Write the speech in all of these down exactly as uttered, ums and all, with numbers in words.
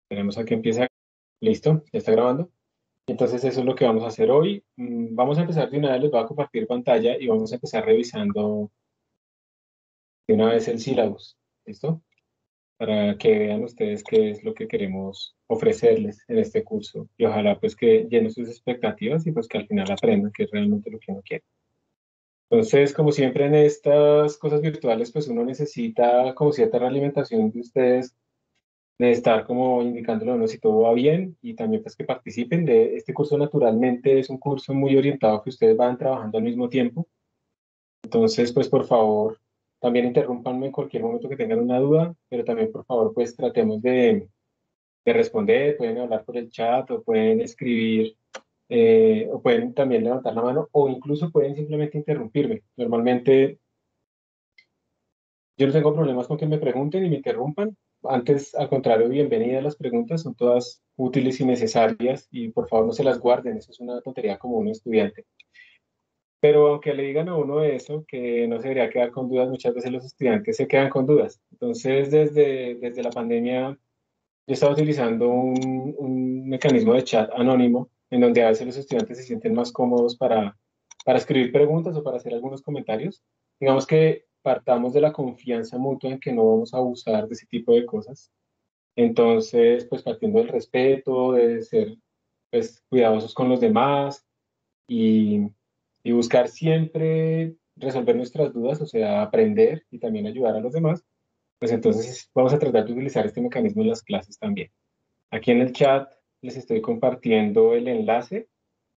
Tenemos a que empieza. Listo, ya está grabando. Entonces eso es lo que vamos a hacer hoy. Mm, Vamos a empezar de una vez, les voy a compartir pantalla y vamos a empezar revisando de una vez el syllabus. ¿Listo? Para que vean ustedes qué es lo que queremos ofrecerles en este curso. Y ojalá pues que llenen sus expectativas y pues que al final aprendan que es realmente lo que uno quiere. Entonces, como siempre en estas cosas virtuales, pues uno necesita como cierta realimentación de ustedes, de estar como indicándole a uno si todo va bien y también pues que participen de este curso. Naturalmente es un curso muy orientado que ustedes van trabajando al mismo tiempo. Entonces, pues por favor, también interrúmpanme en cualquier momento que tengan una duda, pero también por favor, pues tratemos de, de responder. Pueden hablar por el chat o pueden escribir, eh, o pueden también levantar la mano o incluso pueden simplemente interrumpirme. Normalmente yo no tengo problemas con que me pregunten y me interrumpan. Antes, al contrario, bienvenidas las preguntas, son todas útiles y necesarias y por favor no se las guarden, eso es una tontería como un estudiante. Pero aunque le digan a uno eso, que no se debería quedar con dudas, muchas veces los estudiantes se quedan con dudas. Entonces, desde, desde la pandemia, yo estaba utilizando un, un mecanismo de chat anónimo en donde a veces los estudiantes se sienten más cómodos para, para escribir preguntas o para hacer algunos comentarios. Digamos que partamos de la confianza mutua en que no vamos a abusar de ese tipo de cosas. Entonces, pues partiendo del respeto, de ser pues, cuidadosos con los demás y, y buscar siempre resolver nuestras dudas, o sea, aprender y también ayudar a los demás, pues entonces vamos a tratar de utilizar este mecanismo en las clases también. Aquí en el chat les estoy compartiendo el enlace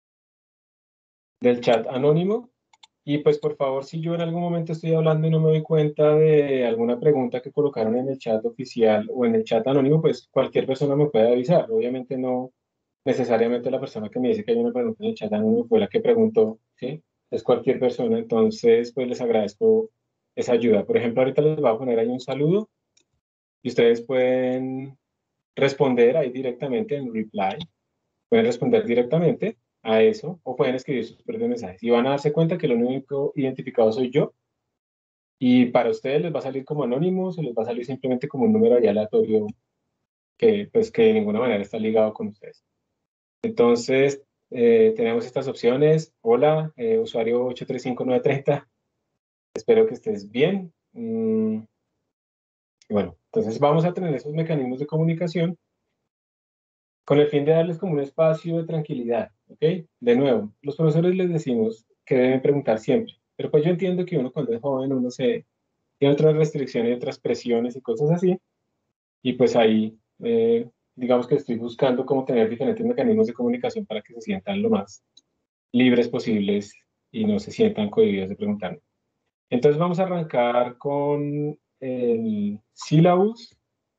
del chat anónimo. Y pues por favor, si yo en algún momento estoy hablando y no me doy cuenta de alguna pregunta que colocaron en el chat oficial o en el chat anónimo, pues cualquier persona me puede avisar. Obviamente no necesariamente la persona que me dice que hay una pregunta en el chat anónimo fue la que preguntó, ¿sí? Es cualquier persona, entonces pues les agradezco esa ayuda. Por ejemplo, ahorita les voy a poner ahí un saludo y ustedes pueden responder ahí directamente en reply. Pueden responder directamente a eso o pueden escribir sus propios mensajes. Y van a darse cuenta que lo único identificado soy yo y para ustedes les va a salir como anónimo, se les va a salir simplemente como un número ahí aleatorio que pues que de ninguna manera está ligado con ustedes. Entonces, eh, tenemos estas opciones. Hola, eh, usuario ocho tres cinco nueve tres cero. Espero que estés bien. Mm, bueno, entonces vamos a tener esos mecanismos de comunicación con el fin de darles como un espacio de tranquilidad, ¿ok? De nuevo, los profesores les decimos que deben preguntar siempre, pero pues yo entiendo que uno cuando es joven, uno se tiene otras restricciones, otras presiones y cosas así, y pues ahí, eh, digamos que estoy buscando cómo tener diferentes mecanismos de comunicación para que se sientan lo más libres posibles y no se sientan cohibidos de preguntarme. Entonces vamos a arrancar con el syllabus,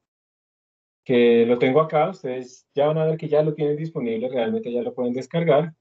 que lo tengo acá, ustedes ya van a ver que ya lo tienen disponible, realmente ya lo pueden descargar.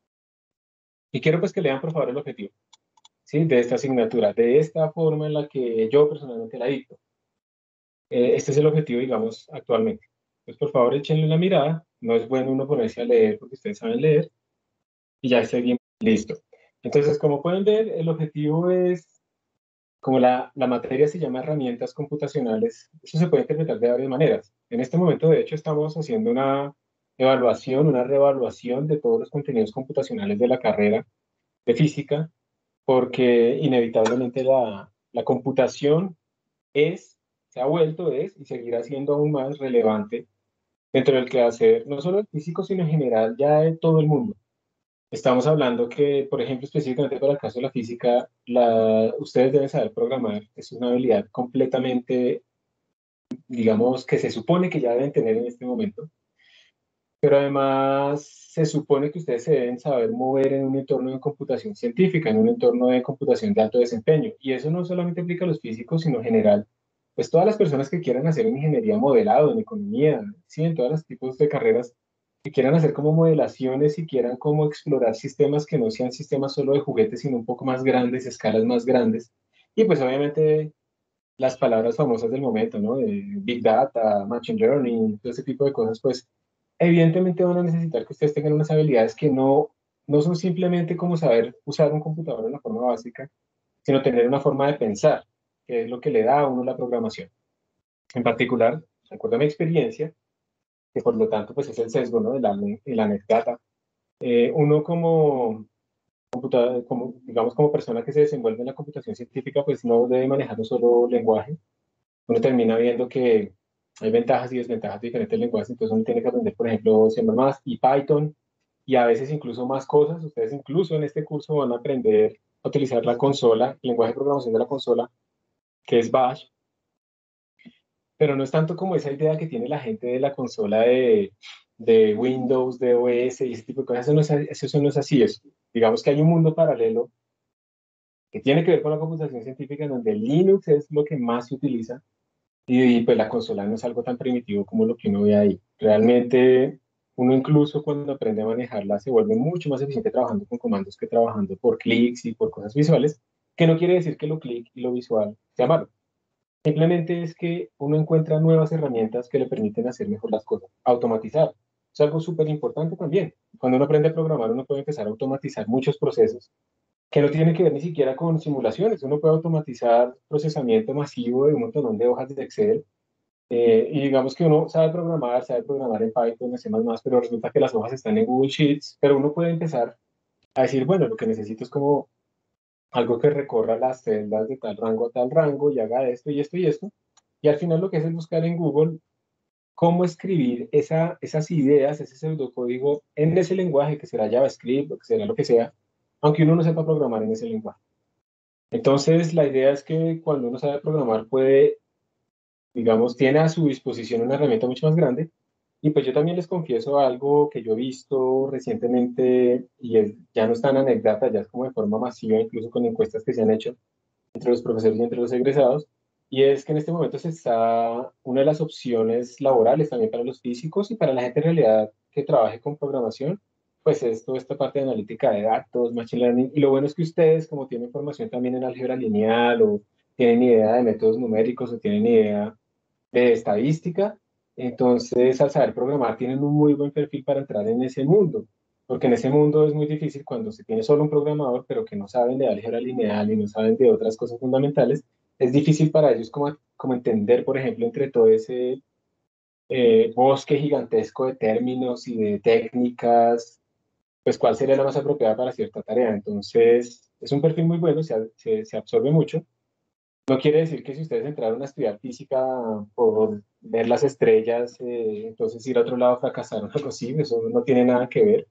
Y quiero pues que lean por favor el objetivo, ¿sí? De esta asignatura, de esta forma en la que yo personalmente la dicto. Eh, este es el objetivo, digamos, actualmente. Pues por favor échenle una mirada, no es bueno uno ponerse a leer porque ustedes saben leer, y ya seguimos, listo. Entonces, como pueden ver, el objetivo es, como la, la materia se llama herramientas computacionales, eso se puede interpretar de varias maneras. En este momento, de hecho, estamos haciendo una evaluación, una reevaluación de todos los contenidos computacionales de la carrera de física, porque inevitablemente la, la computación es, se ha vuelto, es y seguirá siendo aún más relevante dentro del quehacer, no solo del físico, sino en general ya de todo el mundo. Estamos hablando que, por ejemplo, específicamente para el caso de la física, la, ustedes deben saber programar, es una habilidad completamente, digamos, que se supone que ya deben tener en este momento, pero además se supone que ustedes se deben saber mover en un entorno de computación científica, en un entorno de computación de alto desempeño. Y eso no solamente aplica a los físicos, sino en general, pues todas las personas que quieran hacer en ingeniería modelado, en economía, sí, en todos los tipos de carreras, que quieran hacer como modelaciones y quieran como explorar sistemas que no sean sistemas solo de juguetes, sino un poco más grandes, escalas más grandes. Y pues obviamente las palabras famosas del momento, ¿no? De Big Data, Machine Learning, todo ese tipo de cosas, pues evidentemente van a necesitar que ustedes tengan unas habilidades que no, no son simplemente como saber usar un computador de una forma básica, sino tener una forma de pensar, que es lo que le da a uno la programación. En particular, recuerdo mi experiencia, que por lo tanto pues es el sesgo, ¿no? de la, de la metadata. Eh, uno como, como, digamos, como persona que se desenvuelve en la computación científica, pues no debe manejar un solo lenguaje. Uno termina viendo que hay ventajas y desventajas de diferentes lenguajes, entonces uno tiene que aprender, por ejemplo, C++ y Python, y a veces incluso más cosas. Ustedes incluso en este curso van a aprender a utilizar la consola, el lenguaje de programación de la consola, que es Bash, pero no es tanto como esa idea que tiene la gente de la consola de, de Windows, de O S y ese tipo de cosas. Eso no es, eso no es así. Es, digamos que hay un mundo paralelo que tiene que ver con la computación científica, en donde Linux es lo que más se utiliza y, y pues la consola no es algo tan primitivo como lo que uno ve ahí. Realmente uno incluso cuando aprende a manejarla se vuelve mucho más eficiente trabajando con comandos que trabajando por clics y por cosas visuales, que no quiere decir que lo clic y lo visual sea malo. Simplemente es que uno encuentra nuevas herramientas que le permiten hacer mejor las cosas. Automatizar es algo súper importante también. Cuando uno aprende a programar, uno puede empezar a automatizar muchos procesos que no tienen que ver ni siquiera con simulaciones. Uno puede automatizar procesamiento masivo de un montón de hojas de Excel. Eh, y digamos que uno sabe programar, sabe programar en Python, en C++, pero resulta que las hojas están en Google Sheets. Pero uno puede empezar a decir, bueno, lo que necesito es como algo que recorra las celdas de tal rango a tal rango y haga esto y esto y esto. Y al final lo que es es buscar en Google cómo escribir esa, esas ideas, ese pseudocódigo en ese lenguaje, que será JavaScript o que será lo que sea, aunque uno no sepa programar en ese lenguaje. Entonces, la idea es que cuando uno sabe programar puede, digamos, tiene a su disposición una herramienta mucho más grande. Y pues yo también les confieso algo que yo he visto recientemente y es, ya no es tan anécdota, ya es como de forma masiva, incluso con encuestas que se han hecho entre los profesores y entre los egresados, y es que en este momento se está una de las opciones laborales también para los físicos y para la gente en realidad que trabaje con programación, pues es toda esta parte de analítica de datos, machine learning, y lo bueno es que ustedes, como tienen formación también en álgebra lineal o tienen idea de métodos numéricos o tienen idea de estadística, entonces al saber programar tienen un muy buen perfil para entrar en ese mundo, porque en ese mundo es muy difícil cuando se tiene solo un programador, pero que no saben de álgebra lineal y no saben de otras cosas fundamentales, es difícil para ellos como, como entender, por ejemplo, entre todo ese eh, bosque gigantesco de términos y de técnicas, pues cuál sería la más apropiada para cierta tarea. Entonces, es un perfil muy bueno, se, se, se absorbe mucho. No quiere decir que si ustedes entraron a estudiar física por ver las estrellas, eh, entonces ir a otro lado fracasaron o algo así, eso no tiene nada que ver.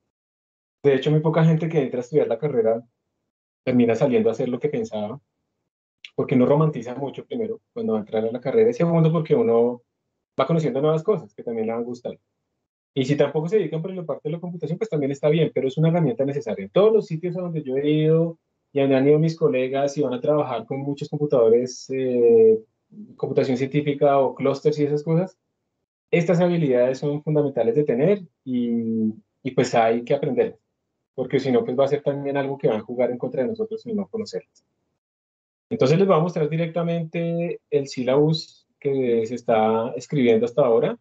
De hecho, muy poca gente que entra a estudiar la carrera termina saliendo a hacer lo que pensaba, porque uno romantiza mucho primero cuando va a entrar a la carrera, y segundo porque uno va conociendo nuevas cosas que también le van a gustar. Y si tampoco se dedican por la parte de la computación, pues también está bien, pero es una herramienta necesaria. En todos los sitios a donde yo he ido y donde han ido mis colegas y van a trabajar con muchos computadores, eh, computación científica o clústeres y esas cosas, estas habilidades son fundamentales de tener y, y pues hay que aprender, porque si no, pues va a ser también algo que van a jugar en contra de nosotros y no conocerlas. Entonces les voy a mostrar directamente el syllabus que se está escribiendo hasta ahora.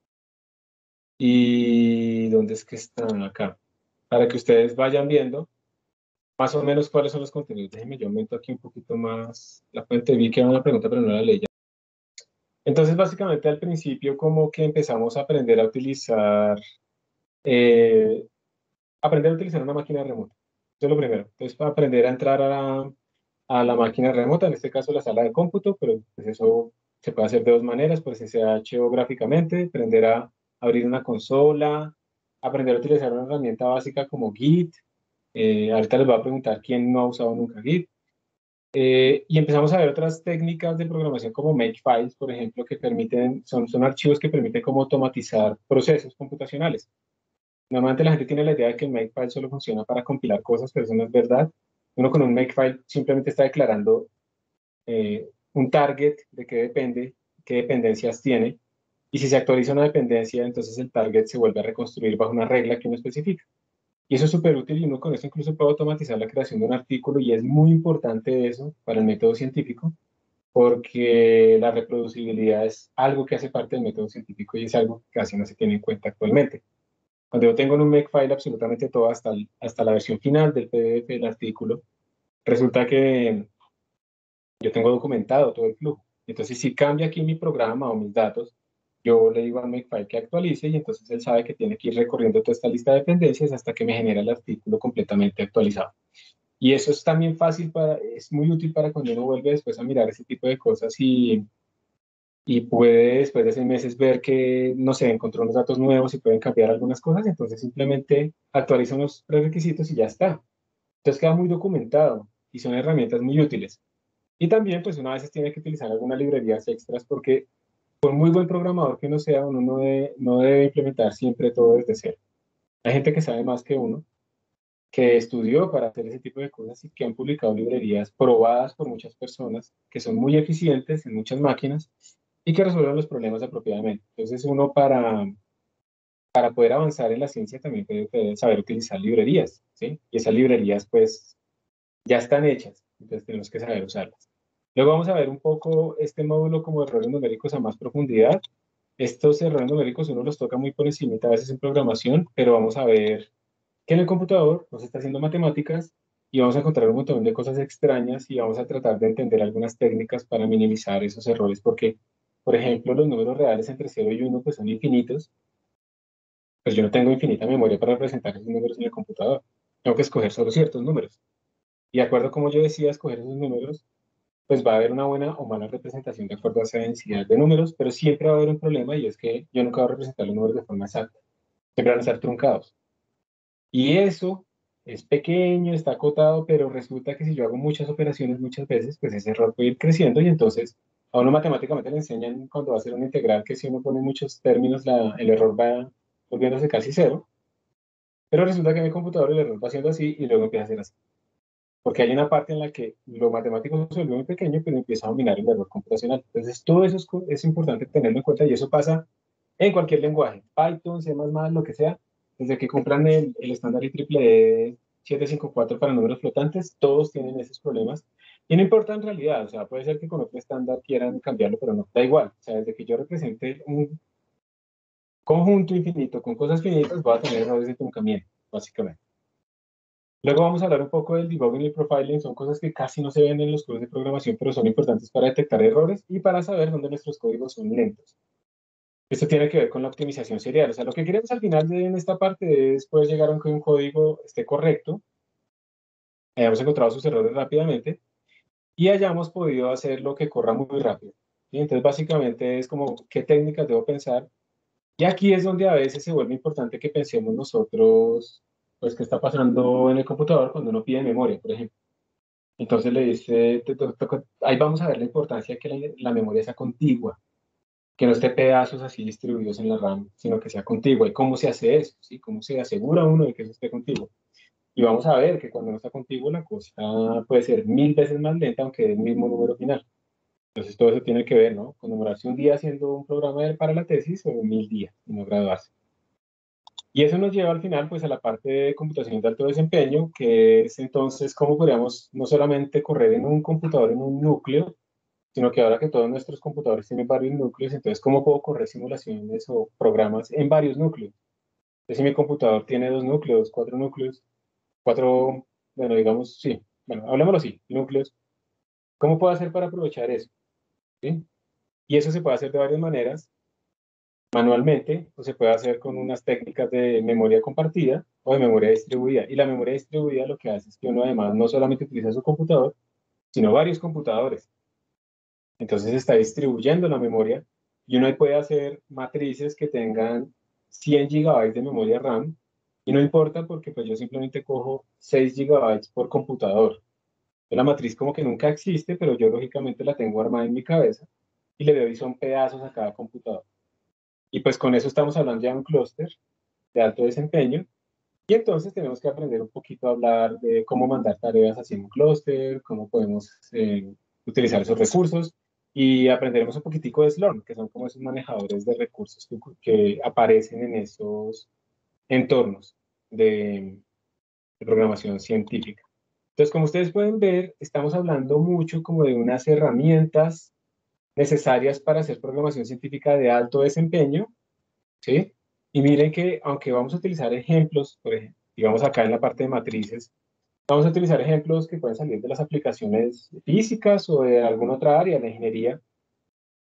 ¿Y dónde es que están acá? Para que ustedes vayan viendo más o menos cuáles son los contenidos. Déjenme yo aumento aquí un poquito más la fuente. Vi que era una pregunta, pero no la leí ya. Entonces, básicamente al principio como que empezamos a aprender a utilizar, eh, aprender a utilizar una máquina remota. Eso es lo primero. Entonces, para aprender a entrar a la, a la máquina remota, en este caso la sala de cómputo, pero pues eso se puede hacer de dos maneras, por S S H o gráficamente, aprender a abrir una consola, aprender a utilizar una herramienta básica como Git. Eh, ahorita les voy a preguntar quién no ha usado nunca Git. Eh, y empezamos a ver otras técnicas de programación como Makefiles, por ejemplo, que permiten, son, son archivos que permiten como automatizar procesos computacionales. Normalmente la gente tiene la idea de que el Makefile solo funciona para compilar cosas, pero eso no es verdad. Uno con un Makefile simplemente está declarando eh, un target de qué depende, qué dependencias tiene, y si se actualiza una dependencia, entonces el target se vuelve a reconstruir bajo una regla que uno especifica. Y eso es súper útil y uno con eso incluso puede automatizar la creación de un artículo y es muy importante eso para el método científico porque la reproducibilidad es algo que hace parte del método científico y es algo que casi no se tiene en cuenta actualmente. Cuando yo tengo en un Makefile absolutamente todo hasta, el- hasta la versión final del P D F del artículo, resulta que yo tengo documentado todo el flujo. Entonces, si cambia aquí mi programa o mis datos, Yo le digo al Makefile que actualice y entonces él sabe que tiene que ir recorriendo toda esta lista de dependencias hasta que me genera el artículo completamente actualizado. Y eso es también fácil para, es muy útil para cuando uno vuelve después a mirar ese tipo de cosas y, y puede después de seis meses ver que, no sé, encontró unos datos nuevos y pueden cambiar algunas cosas, entonces simplemente actualiza unos prerequisitos y ya está. Entonces queda muy documentado y son herramientas muy útiles. Y también, pues, una vez tiene que utilizar algunas librerías extras porque por muy buen programador que uno sea, uno no debe, no debe implementar siempre todo desde cero. Hay gente que sabe más que uno, que estudió para hacer ese tipo de cosas y que han publicado librerías probadas por muchas personas, que son muy eficientes en muchas máquinas y que resuelven los problemas apropiadamente. Entonces, uno para, para poder avanzar en la ciencia también debe saber utilizar librerías, ¿sí? Y esas librerías, pues, ya están hechas, entonces tenemos que saber usarlas. Luego vamos a ver un poco este módulo como errores numéricos a más profundidad. Estos errores numéricos uno los toca muy por encima a veces en programación, pero vamos a ver que en el computador nos está haciendo matemáticas y vamos a encontrar un montón de cosas extrañas y vamos a tratar de entender algunas técnicas para minimizar esos errores, porque, por ejemplo, los números reales entre cero y uno pues son infinitos, pues yo no tengo infinita memoria para representar esos números en el computador. Tengo que escoger solo ciertos números. Y de acuerdo a como yo decía escoger esos números, pues va a haber una buena o mala representación de acuerdo a esa densidad de números, pero siempre va a haber un problema y es que yo nunca voy a representar los números de forma exacta. Siempre van a estar truncados. Y eso es pequeño, está acotado, pero resulta que si yo hago muchas operaciones muchas veces, pues ese error puede ir creciendo y entonces a uno matemáticamente le enseñan cuando va a hacer una integral que si uno pone muchos términos, la, el error va volviéndose casi cero, pero resulta que en mi computador el error va siendo así y luego empieza a ser así. Porque hay una parte en la que lo matemático se vuelve muy pequeño, pero empieza a dominar el error computacional. Entonces, todo eso es, es importante tenerlo en cuenta y eso pasa en cualquier lenguaje, Python, C++, lo que sea. Desde que compran el, el estándar I triple E setecientos cincuenta y cuatro para números flotantes, todos tienen esos problemas. Y no importa en realidad, o sea, puede ser que con otro estándar quieran cambiarlo, pero no, da igual. O sea, desde que yo represente un conjunto infinito con cosas finitas, voy a tener errores de truncamiento, básicamente. Luego vamos a hablar un poco del debugging y el profiling, son cosas que casi no se ven en los códigos de programación, pero son importantes para detectar errores y para saber dónde nuestros códigos son lentos. Esto tiene que ver con la optimización serial, o sea, lo que queremos al final de en esta parte es poder llegar a que un código esté correcto, hayamos encontrado sus errores rápidamente y hayamos podido hacer lo que corra muy rápido. ¿Sí? Entonces, básicamente es como qué técnicas debo pensar. Y aquí es donde a veces se vuelve importante que pensemos nosotros, pues, qué está pasando en el computador cuando uno pide memoria, por ejemplo. Entonces le dice, te- te- te- ahí vamos a ver la importancia de que la, la memoria sea contigua, que no esté pedazos así distribuidos en la RAM, sino que sea contigua. ¿Y cómo se hace eso? ¿Sí? ¿Cómo se asegura uno de que eso esté contigo? Y vamos a ver que cuando no está contigo la cosa puede ser mil veces más lenta, aunque es el mismo número final. Entonces todo eso tiene que ver, ¿no? Con demorarse un día haciendo un programa de- para la tesis o mil días y no graduarse. Y eso nos lleva al final pues a la parte de computación de alto desempeño, que es entonces cómo podríamos no solamente correr en un computador en un núcleo, sino que ahora que todos nuestros computadores tienen varios núcleos, entonces cómo puedo correr simulaciones o programas en varios núcleos. Entonces si mi computador tiene dos núcleos, cuatro núcleos, cuatro, bueno, digamos, sí, bueno, hablemoslo así, núcleos, ¿cómo puedo hacer para aprovechar eso? ¿Sí? Y eso se puede hacer de varias maneras, manualmente, o se puede hacer con unas técnicas de memoria compartida o de memoria distribuida. Y la memoria distribuida lo que hace es que uno además no solamente utiliza su computador, sino varios computadores. Entonces está distribuyendo la memoria y uno ahí puede hacer matrices que tengan cien gigabytes de memoria RAM y no importa porque pues yo simplemente cojo seis gigabytes por computador. La matriz como que nunca existe, pero yo lógicamente la tengo armada en mi cabeza y le doy son pedazos a cada computador. Y pues con eso estamos hablando ya de un clúster de alto desempeño. Y entonces tenemos que aprender un poquito a hablar de cómo mandar tareas hacia un clúster, cómo podemos eh, utilizar esos recursos y aprenderemos un poquitico de Slurm, que son como esos manejadores de recursos que, que aparecen en esos entornos de, de programación científica. Entonces, como ustedes pueden ver, estamos hablando mucho como de unas herramientas necesarias para hacer programación científica de alto desempeño, ¿sí? Y miren que aunque vamos a utilizar ejemplos, por ejemplo, digamos acá en la parte de matrices, vamos a utilizar ejemplos que pueden salir de las aplicaciones físicas o de alguna otra área de la ingeniería.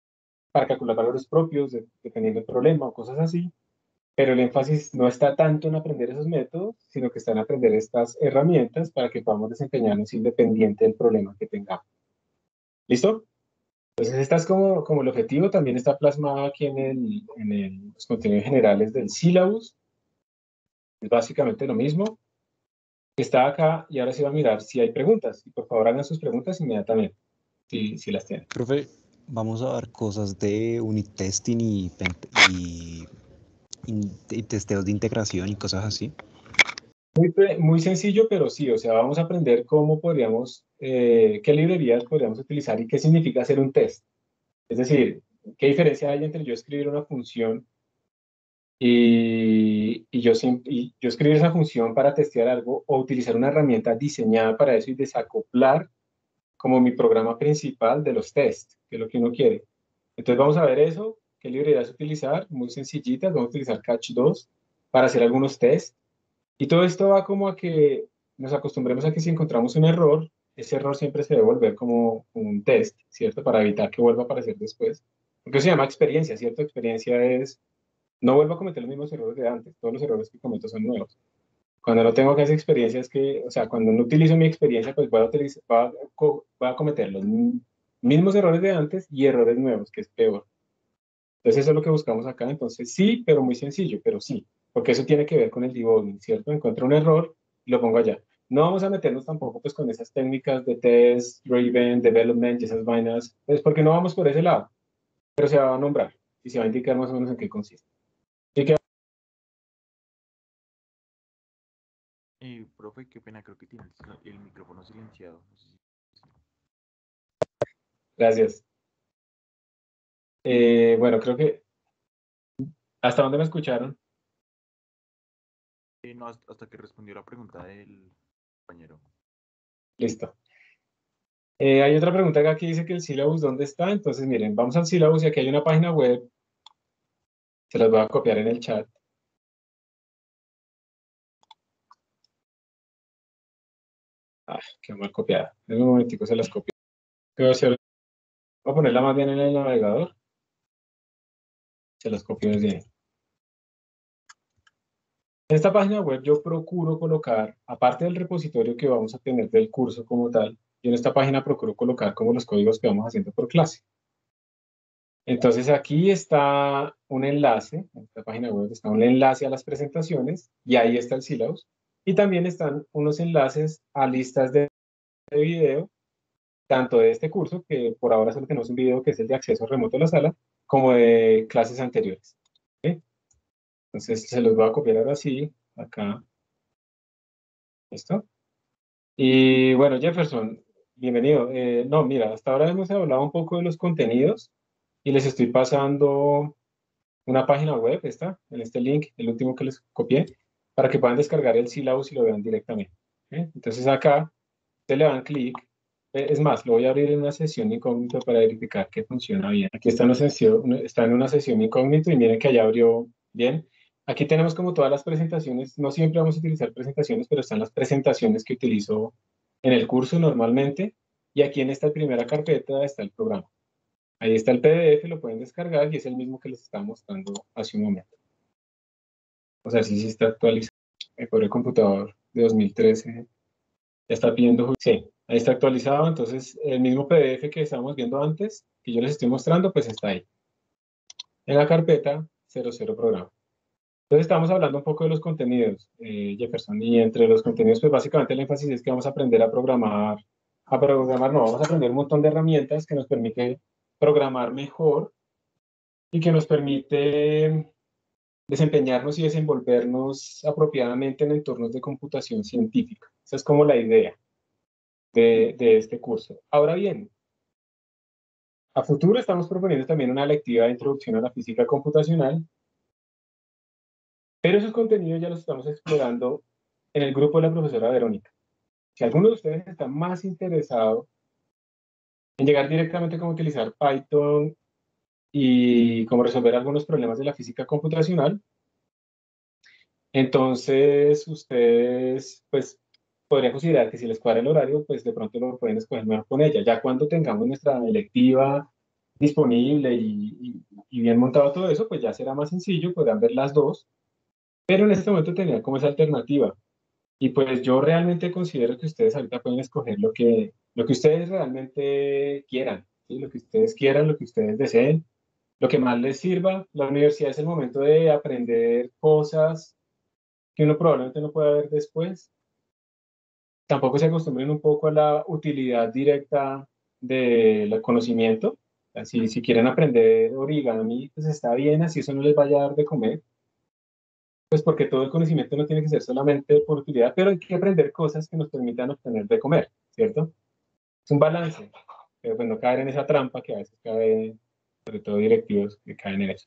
para calcular valores propios, de- dependiendo del problema o cosas así, pero el énfasis no está tanto en aprender esos métodos, sino que está en aprender estas herramientas para que podamos desempeñarnos independiente del problema que tengamos. ¿Listo? Entonces, esta es como, como el objetivo, también está plasmado aquí en, el, en el- los contenidos generales del syllabus, es básicamente lo mismo. Está acá y ahora sí va a mirar si hay preguntas. Y por favor hagan sus preguntas inmediatamente, si, si las tienen. Profe, vamos a dar cosas de unit testing y, pen- y, y- y testeos de integración y cosas así. Muy, pre- muy sencillo, pero sí, o sea, vamos a aprender cómo podríamos, eh, qué librerías podríamos utilizar y qué significa hacer un test. Es decir, qué diferencia hay entre yo escribir una función y, y yo, sim- y yo escribir esa función para testear algo o utilizar una herramienta diseñada para eso y desacoplar como mi programa principal de los tests, que es lo que uno quiere. Entonces vamos a ver eso, qué librerías utilizar, muy sencillitas, vamos a utilizar Catch dos para hacer algunos tests. Y todo esto va como a que nos acostumbremos a que si encontramos un error, ese error siempre se debe volver como un test, ¿cierto? Para evitar que vuelva a aparecer después. Porque eso se llama experiencia, ¿cierto? Experiencia es, no vuelvo a cometer los mismos errores de antes, todos los errores que cometo son nuevos. Cuando no tengo que hacer experiencia es que, o sea, cuando no utilizo mi experiencia, pues voy a, utilizar, voy a, co- voy a cometer los mismos errores de antes y errores nuevos, que es peor. Entonces eso es lo que buscamos acá. Entonces sí, pero muy sencillo, pero sí, porque eso tiene que ver con el debugging, ¿cierto? Encuentro un error y lo pongo allá. No vamos a meternos tampoco pues con esas técnicas de test, driven, development y esas vainas, pues porque no vamos por ese lado, pero se va a nombrar y se va a indicar más o menos en qué consiste. Así que Eh, profe, qué pena, creo que tiene el, sil- el micrófono silenciado. No sé si- gracias. Eh, bueno, creo que hasta dónde me escucharon. Eh, no, hasta, hasta que respondió la pregunta del compañero. Listo. Eh, hay otra pregunta acá que dice que el syllabus, ¿dónde está? Entonces, miren, vamos al syllabus y aquí hay una página web, se las voy a copiar en el chat. Ah, qué mal copiada. En un momentico se las copio. ¿Qué voy a hacer? Voy a ponerla más bien en el navegador. Se las copio desde ahí. En esta página web yo procuro colocar, aparte del repositorio que vamos a tener del curso como tal, yo en esta página procuro colocar como los códigos que vamos haciendo por clase. Entonces aquí está un enlace, en esta página web está un enlace a las presentaciones y ahí está el syllabus. Y también están unos enlaces a listas de video, tanto de este curso, que por ahora solo tenemos un video que es el de acceso remoto a la sala, como de clases anteriores. ¿Ok? Entonces se los voy a copiar ahora sí, acá. ¿Listo? Y bueno, Jefferson, bienvenido. Eh, no, mira, hasta ahora hemos hablado un poco de los contenidos y les estoy pasando una página web, esta, en este link, el último que les copié, para que puedan descargar el syllabus y lo vean directamente. ¿Ok? Entonces acá, ustedes le dan clic. Eh, Es más, lo voy a abrir en una sesión incógnito para verificar que funciona bien. Aquí está, una sesión, está en una sesión incógnito y miren que allá abrió bien. Aquí tenemos como todas las presentaciones. No siempre vamos a utilizar presentaciones, pero están las presentaciones que utilizo en el curso normalmente. Y aquí en esta primera carpeta está el programa. Ahí está el P D F, lo pueden descargar y es el mismo que les estaba mostrando hace un momento. O sea, sí, sí está actualizado. Eh, Por el computador de dos mil trece ya está pidiendo. Sí, ahí está actualizado. Entonces, el mismo P D F que estábamos viendo antes, que yo les estoy mostrando, pues está ahí. En la carpeta cero cero programa. Entonces, estamos hablando un poco de los contenidos, eh, Jefferson. Y entre los contenidos, pues básicamente el énfasis es que vamos a aprender a programar. A programar, no, vamos a aprender un montón de herramientas que nos permite programar mejor y que nos permite desempeñarnos y desenvolvernos apropiadamente en entornos de computación científica. Esa es como la idea de, de este curso. Ahora bien, a futuro estamos proponiendo también una lectiva de introducción a la física computacional, pero esos contenidos ya los estamos explorando en el grupo de la profesora Verónica. Si alguno de ustedes está más interesado en llegar directamente a cómo utilizar Python y cómo resolver algunos problemas de la física computacional, entonces ustedes pues podría considerar que si les cuadra el horario, pues de pronto lo pueden escoger mejor con ella. Ya cuando tengamos nuestra electiva disponible y, y- y bien montado todo eso, pues ya será más sencillo, podrán ver las dos, pero en este momento tenían como esa alternativa. Y pues yo realmente considero que ustedes ahorita pueden escoger lo que, lo que ustedes realmente quieran, ¿sí? Lo que ustedes quieran, lo que ustedes deseen, lo que más les sirva. La universidad es el momento de aprender cosas que uno probablemente no pueda ver después. Tampoco se acostumbren un poco a la utilidad directa del conocimiento. Así, si quieren aprender origami, pues está bien, así eso no les vaya a dar de comer, pues porque todo el conocimiento no tiene que ser solamente por utilidad, pero hay que aprender cosas que nos permitan obtener de comer, ¿cierto? Es un balance, pero pues no caer en esa trampa que a veces cae, sobre todo directivos que caen en eso.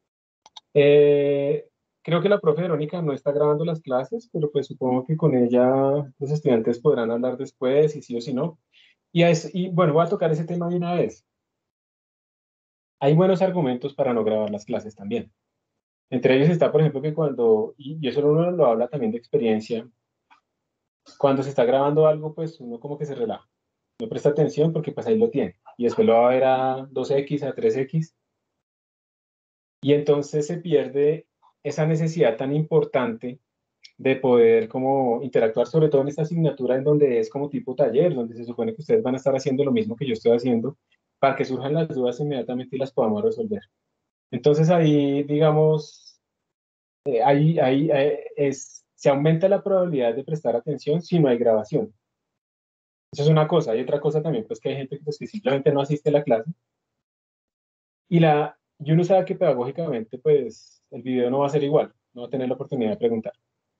Eh, Creo que la profe Verónica no está grabando las clases, pero pues supongo que con ella los estudiantes podrán hablar después, y sí o sí no. Y, es, y bueno, voy a tocar ese tema de una vez. Hay buenos argumentos para no grabar las clases también. Entre ellos está, por ejemplo, que cuando, y, y eso uno lo habla también de experiencia, cuando se está grabando algo, pues uno como que se relaja. No presta atención porque pues ahí lo tiene. Y después lo va a ver a dos equis, a tres equis. Y entonces se pierde esa necesidad tan importante de poder como interactuar, sobre todo en esta asignatura en donde es como tipo taller, donde se supone que ustedes van a estar haciendo lo mismo que yo estoy haciendo, para que surjan las dudas inmediatamente y las podamos resolver. Entonces ahí, digamos, eh, ahí, ahí eh, es, se aumenta la probabilidad de prestar atención si no hay grabación. Eso es una cosa. Hay otra cosa también, pues que hay gente que, pues, que simplemente no asiste a la clase y, la, y uno sabe que pedagógicamente, pues, el video no va a ser igual, no va a tener la oportunidad de preguntar.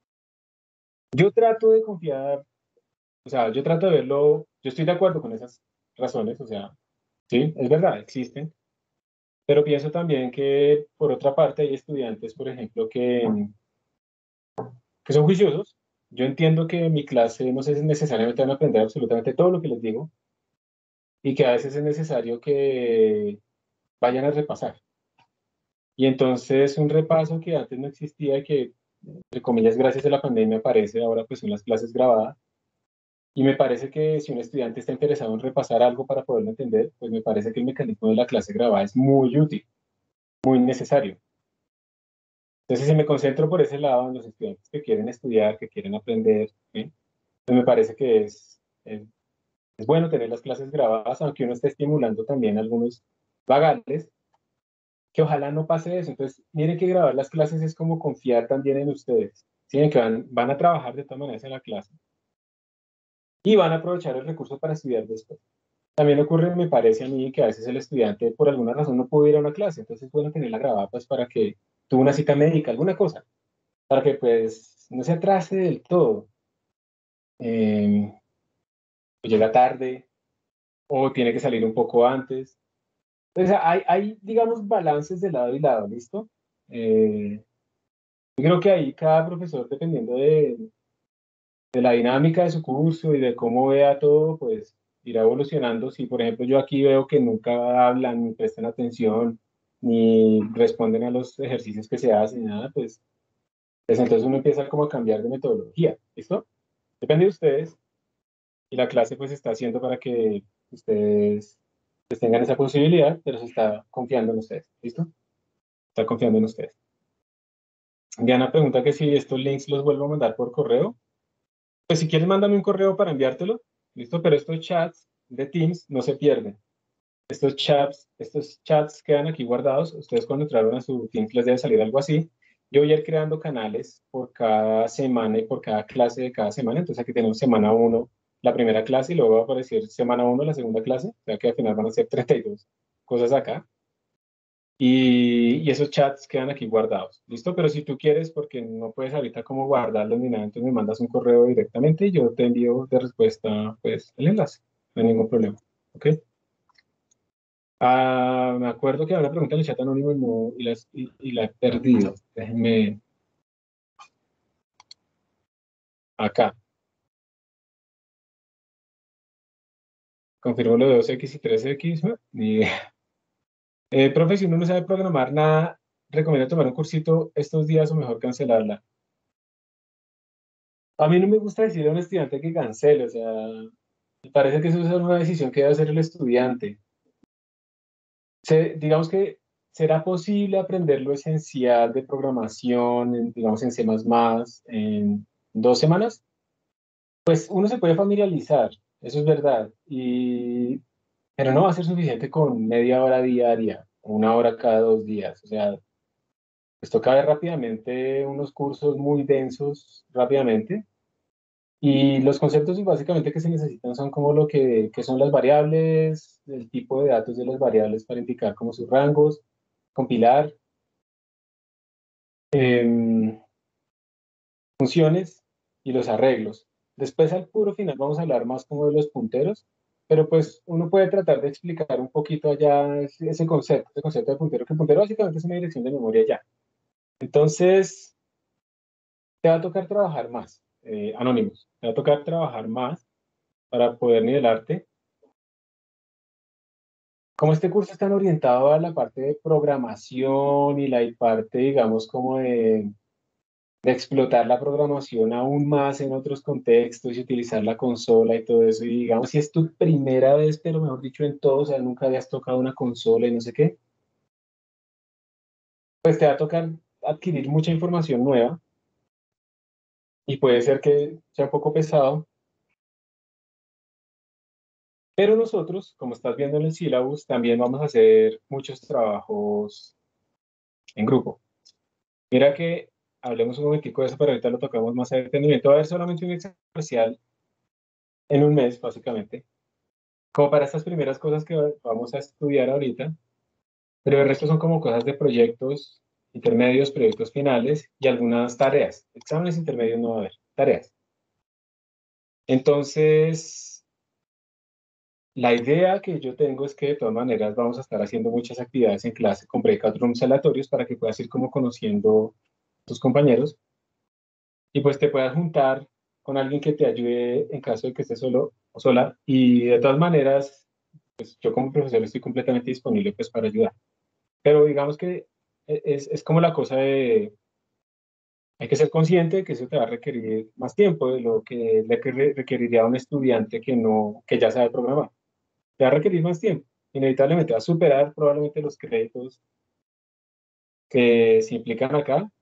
Yo trato de confiar, o sea, yo trato de verlo, yo estoy de acuerdo con esas razones, o sea, sí, es verdad, existen, pero pienso también que, por otra parte, hay estudiantes, por ejemplo, que, que son juiciosos. Yo entiendo que en mi clase no sé si necesariamente van a aprender absolutamente todo lo que les digo y que a veces es necesario que vayan a repasar. Y entonces un repaso que antes no existía y que, entre comillas, gracias a la pandemia aparece ahora, pues son las clases grabadas. Y me parece que si un estudiante está interesado en repasar algo para poderlo entender, pues me parece que el mecanismo de la clase grabada es muy útil, muy necesario. Entonces, si me concentro por ese lado en los estudiantes que quieren estudiar, que quieren aprender, ¿sí? Pues me parece que es, es, es bueno tener las clases grabadas, aunque uno esté estimulando también algunos vagales, que ojalá no pase eso. Entonces, miren que grabar las clases es como confiar también en ustedes. ¿Sí? Que van, van a trabajar de todas maneras en la clase y van a aprovechar el recurso para estudiar después. También ocurre, me parece a mí, que a veces el estudiante por alguna razón no pudo ir a una clase, entonces es bueno tenerla grabada pues para que tuvo una cita médica, alguna cosa, para que pues no se atrase del todo, eh, o llega tarde o tiene que salir un poco antes. Entonces hay, hay digamos, balances de lado y lado, ¿listo? Eh, yo creo que ahí cada profesor, dependiendo de, de la dinámica de su curso y de cómo vea todo, pues irá evolucionando. Si, por ejemplo, yo aquí veo que nunca hablan, ni prestan atención, ni responden a los ejercicios que se hacen, nada, pues, pues entonces uno empieza como a cambiar de metodología, ¿listo? Depende de ustedes y la clase pues está haciendo para que ustedes pues, tengan esa posibilidad, pero se está confiando en ustedes, ¿listo? Está confiando en ustedes. Diana pregunta que si estos links los vuelvo a mandar por correo. Pues si quieres, mándame un correo para enviártelo, ¿listo? Pero estos chats de Teams no se pierden. Estos chats, estos chats quedan aquí guardados. Ustedes cuando entraron a su Teams les debe salir algo así. Yo voy a ir creando canales por cada semana y por cada clase de cada semana. Entonces aquí tenemos semana uno, la primera clase, y luego va a aparecer semana uno, la segunda clase. O sea que al final van a ser treinta y dos cosas acá. Y, y esos chats quedan aquí guardados, ¿listo? Pero si tú quieres, porque no puedes ahorita como guardarlos ni nada, entonces me mandas un correo directamente y yo te envío de respuesta, pues, el enlace. No hay ningún problema, ¿ok? Ah, me acuerdo que había una pregunta en el chat anónimo y, no, y, las, y, y la he perdido. Déjenme acá. Confirmo lo de dos equis y tres equis. ¿No? Ni idea. Eh, profe, si uno no sabe programar nada, ¿recomienda tomar un cursito estos días o mejor cancelarla? A mí no me gusta decirle a un estudiante que cancele, o sea, me parece que eso es una decisión que debe hacer el estudiante. Se, digamos que será posible aprender lo esencial de programación, en, digamos en C más más, en dos semanas. Pues uno se puede familiarizar, eso es verdad, y, pero no va a ser suficiente con media hora diaria, una hora cada dos días. O sea, pues toca ver rápidamente unos cursos muy densos rápidamente. Y los conceptos básicamente que se necesitan son como lo que, que son las variables, el tipo de datos de las variables para indicar como sus rangos, compilar, em, funciones y los arreglos. Después al puro final vamos a hablar más como de los punteros, pero pues uno puede tratar de explicar un poquito allá ese, ese concepto, ese concepto de puntero, que el puntero básicamente es una dirección de memoria ya. Entonces, te va a tocar trabajar más, eh, Anónimos, te va a tocar trabajar más para poder nivelarte. Como este curso está orientado a la parte de programación y la parte, digamos, como de, de explotar la programación aún más en otros contextos y utilizar la consola y todo eso, y digamos, si es tu primera vez, pero mejor dicho en todo, o sea, nunca habías tocado una consola y no sé qué, pues te va a tocar adquirir mucha información nueva y puede ser que sea un poco pesado, pero nosotros, como estás viendo en el syllabus, también vamos a hacer muchos trabajos en grupo. Mira que hablemos un momentico de eso, pero ahorita lo tocamos más a detenimiento. Va a haber solamente un examen parcial en un mes, básicamente, como para estas primeras cosas que vamos a estudiar ahorita, pero el resto son como cosas de proyectos intermedios, proyectos finales y algunas tareas. Exámenes intermedios no va a haber, tareas. Entonces, la idea que yo tengo es que de todas maneras vamos a estar haciendo muchas actividades en clase con breakout rooms aleatorios para que puedas ir como conociendo a tus compañeros y pues te puedas juntar con alguien que te ayude en caso de que estés solo o sola. Y de todas maneras, pues yo como profesor estoy completamente disponible pues para ayudar. Pero digamos que es, es como la cosa de, hay que ser consciente de que eso te va a requerir más tiempo de lo que le que requeriría a un estudiante que, no, que ya sabe programar. Te va a requerir más tiempo. Inevitablemente va a superar probablemente los créditos que se implican acá.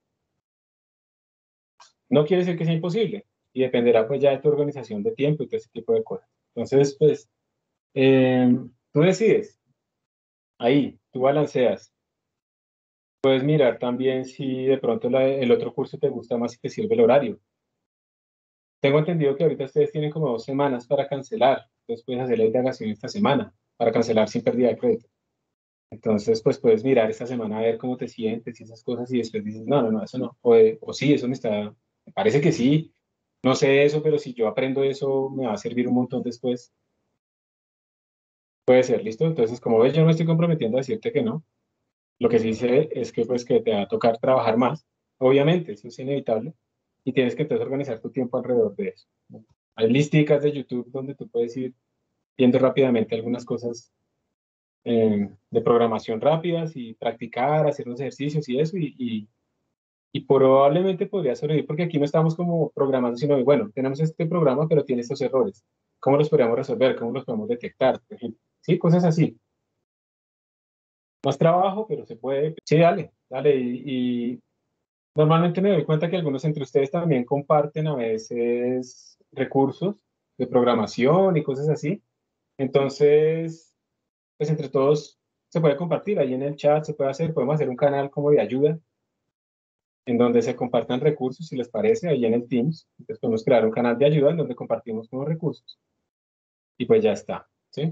No quiere decir que sea imposible y dependerá pues ya de tu organización de tiempo y todo ese tipo de cosas. Entonces, pues, eh, tú decides, ahí, tú balanceas. Puedes mirar también si de pronto la- el otro curso te gusta más y te sirve el horario. Tengo entendido que ahorita ustedes tienen como dos semanas para cancelar, entonces puedes hacer la indagación esta semana para cancelar sin pérdida de crédito. Entonces, pues puedes mirar esta semana a ver cómo te sientes y esas cosas y después dices, no, no, no, eso no. O, de- o sí, eso me está, me parece que sí, no sé eso, pero si yo aprendo eso me va a servir un montón después. Puede ser, ¿listo? Entonces, como ves, yo no me estoy comprometiendo a decirte que no. Lo que sí sé es que, pues, que te va a tocar trabajar más. Obviamente, eso es inevitable. Y tienes que entonces organizar tu tiempo alrededor de eso. Hay listicas de YouTube donde tú puedes ir viendo rápidamente algunas cosas eh, de programación rápidas y practicar, hacer unos ejercicios y eso. Y, y, y probablemente podría sobrevivir, porque aquí no estamos como programando, sino, bueno, tenemos este programa, pero tiene estos errores. ¿Cómo los podríamos resolver? ¿Cómo los podemos detectar? Por ejemplo. Sí, cosas así. Más trabajo, pero se puede. Sí, dale, dale. Y, y normalmente me doy cuenta que algunos entre ustedes también comparten a veces recursos de programación y cosas así. Entonces, pues entre todos se puede compartir. Ahí en el chat se puede hacer, podemos hacer un canal como de ayuda en donde se compartan recursos, si les parece, ahí en el Teams. Entonces podemos crear un canal de ayuda en donde compartimos como recursos. Y pues ya está, ¿sí?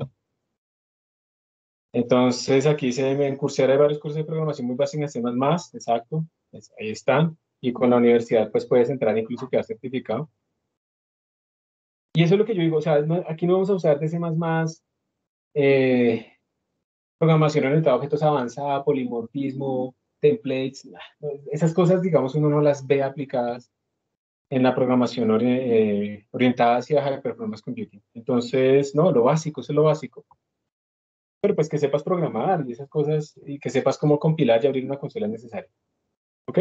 Entonces aquí se en Coursera hay varios cursos de programación muy básicos, C++, exacto, es- ahí están. Y con la universidad pues puedes entrar incluso quedar certificado. Y eso es lo que yo digo, o sea, no- aquí no vamos a usar de C++, eh, programación orientada a objetos avanzada, polimorfismo, templates, nah, no, esas cosas digamos uno no las ve aplicadas en la programación ori- eh, orientada hacia High Performance Computing. Entonces, no, lo básico, eso es lo básico. Pero pues que sepas programar y esas cosas y que sepas cómo compilar y abrir una consola es necesario. ¿Ok?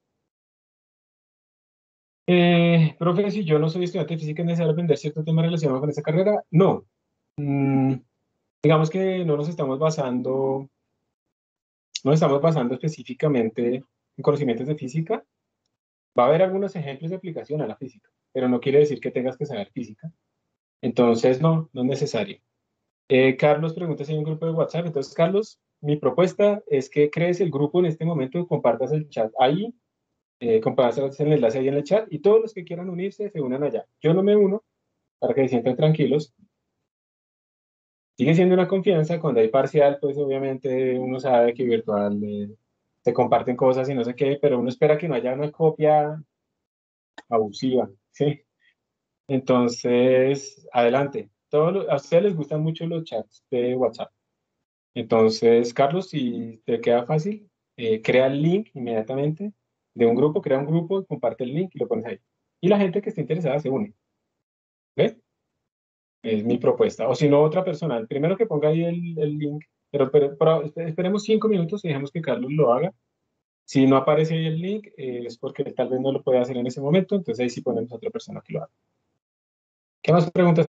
Eh, profe, si yo no soy estudiante de física, ¿es necesario aprender cierto tema relacionado con esta carrera? No. Mm, digamos que no nos estamos basando nos estamos basando específicamente en conocimientos de física, va a haber algunos ejemplos de aplicación a la física, pero no quiere decir que tengas que saber física. Entonces, no, no es necesario. Eh, Carlos pregunta si hay un grupo de WhatsApp. Entonces, Carlos, mi propuesta es que crees el grupo en este momento y compartas el chat ahí, eh, compartas el enlace ahí en el chat y todos los que quieran unirse se unan allá. Yo no me uno para que se sientan tranquilos. Sigue siendo una confianza. Cuando hay parcial, pues obviamente uno sabe que virtual eh, se comparten cosas y no sé qué, pero uno espera que no haya una copia abusiva, ¿sí? Entonces, adelante. Todo lo- a ustedes les gustan mucho los chats de WhatsApp. Entonces, Carlos, si te queda fácil, eh, crea el link inmediatamente de un grupo, crea un grupo, comparte el link y lo pones ahí. Y la gente que esté interesada se une. ¿Ves? Es mi propuesta. O si no, otra persona. El primero que ponga ahí el, el link, pero, pero, pero espe- esperemos cinco minutos y dejemos que Carlos lo haga. Si no aparece ahí el link, eh, es porque tal vez no lo puede hacer en ese momento, entonces ahí sí ponemos a otra persona que lo haga. ¿Qué más preguntas?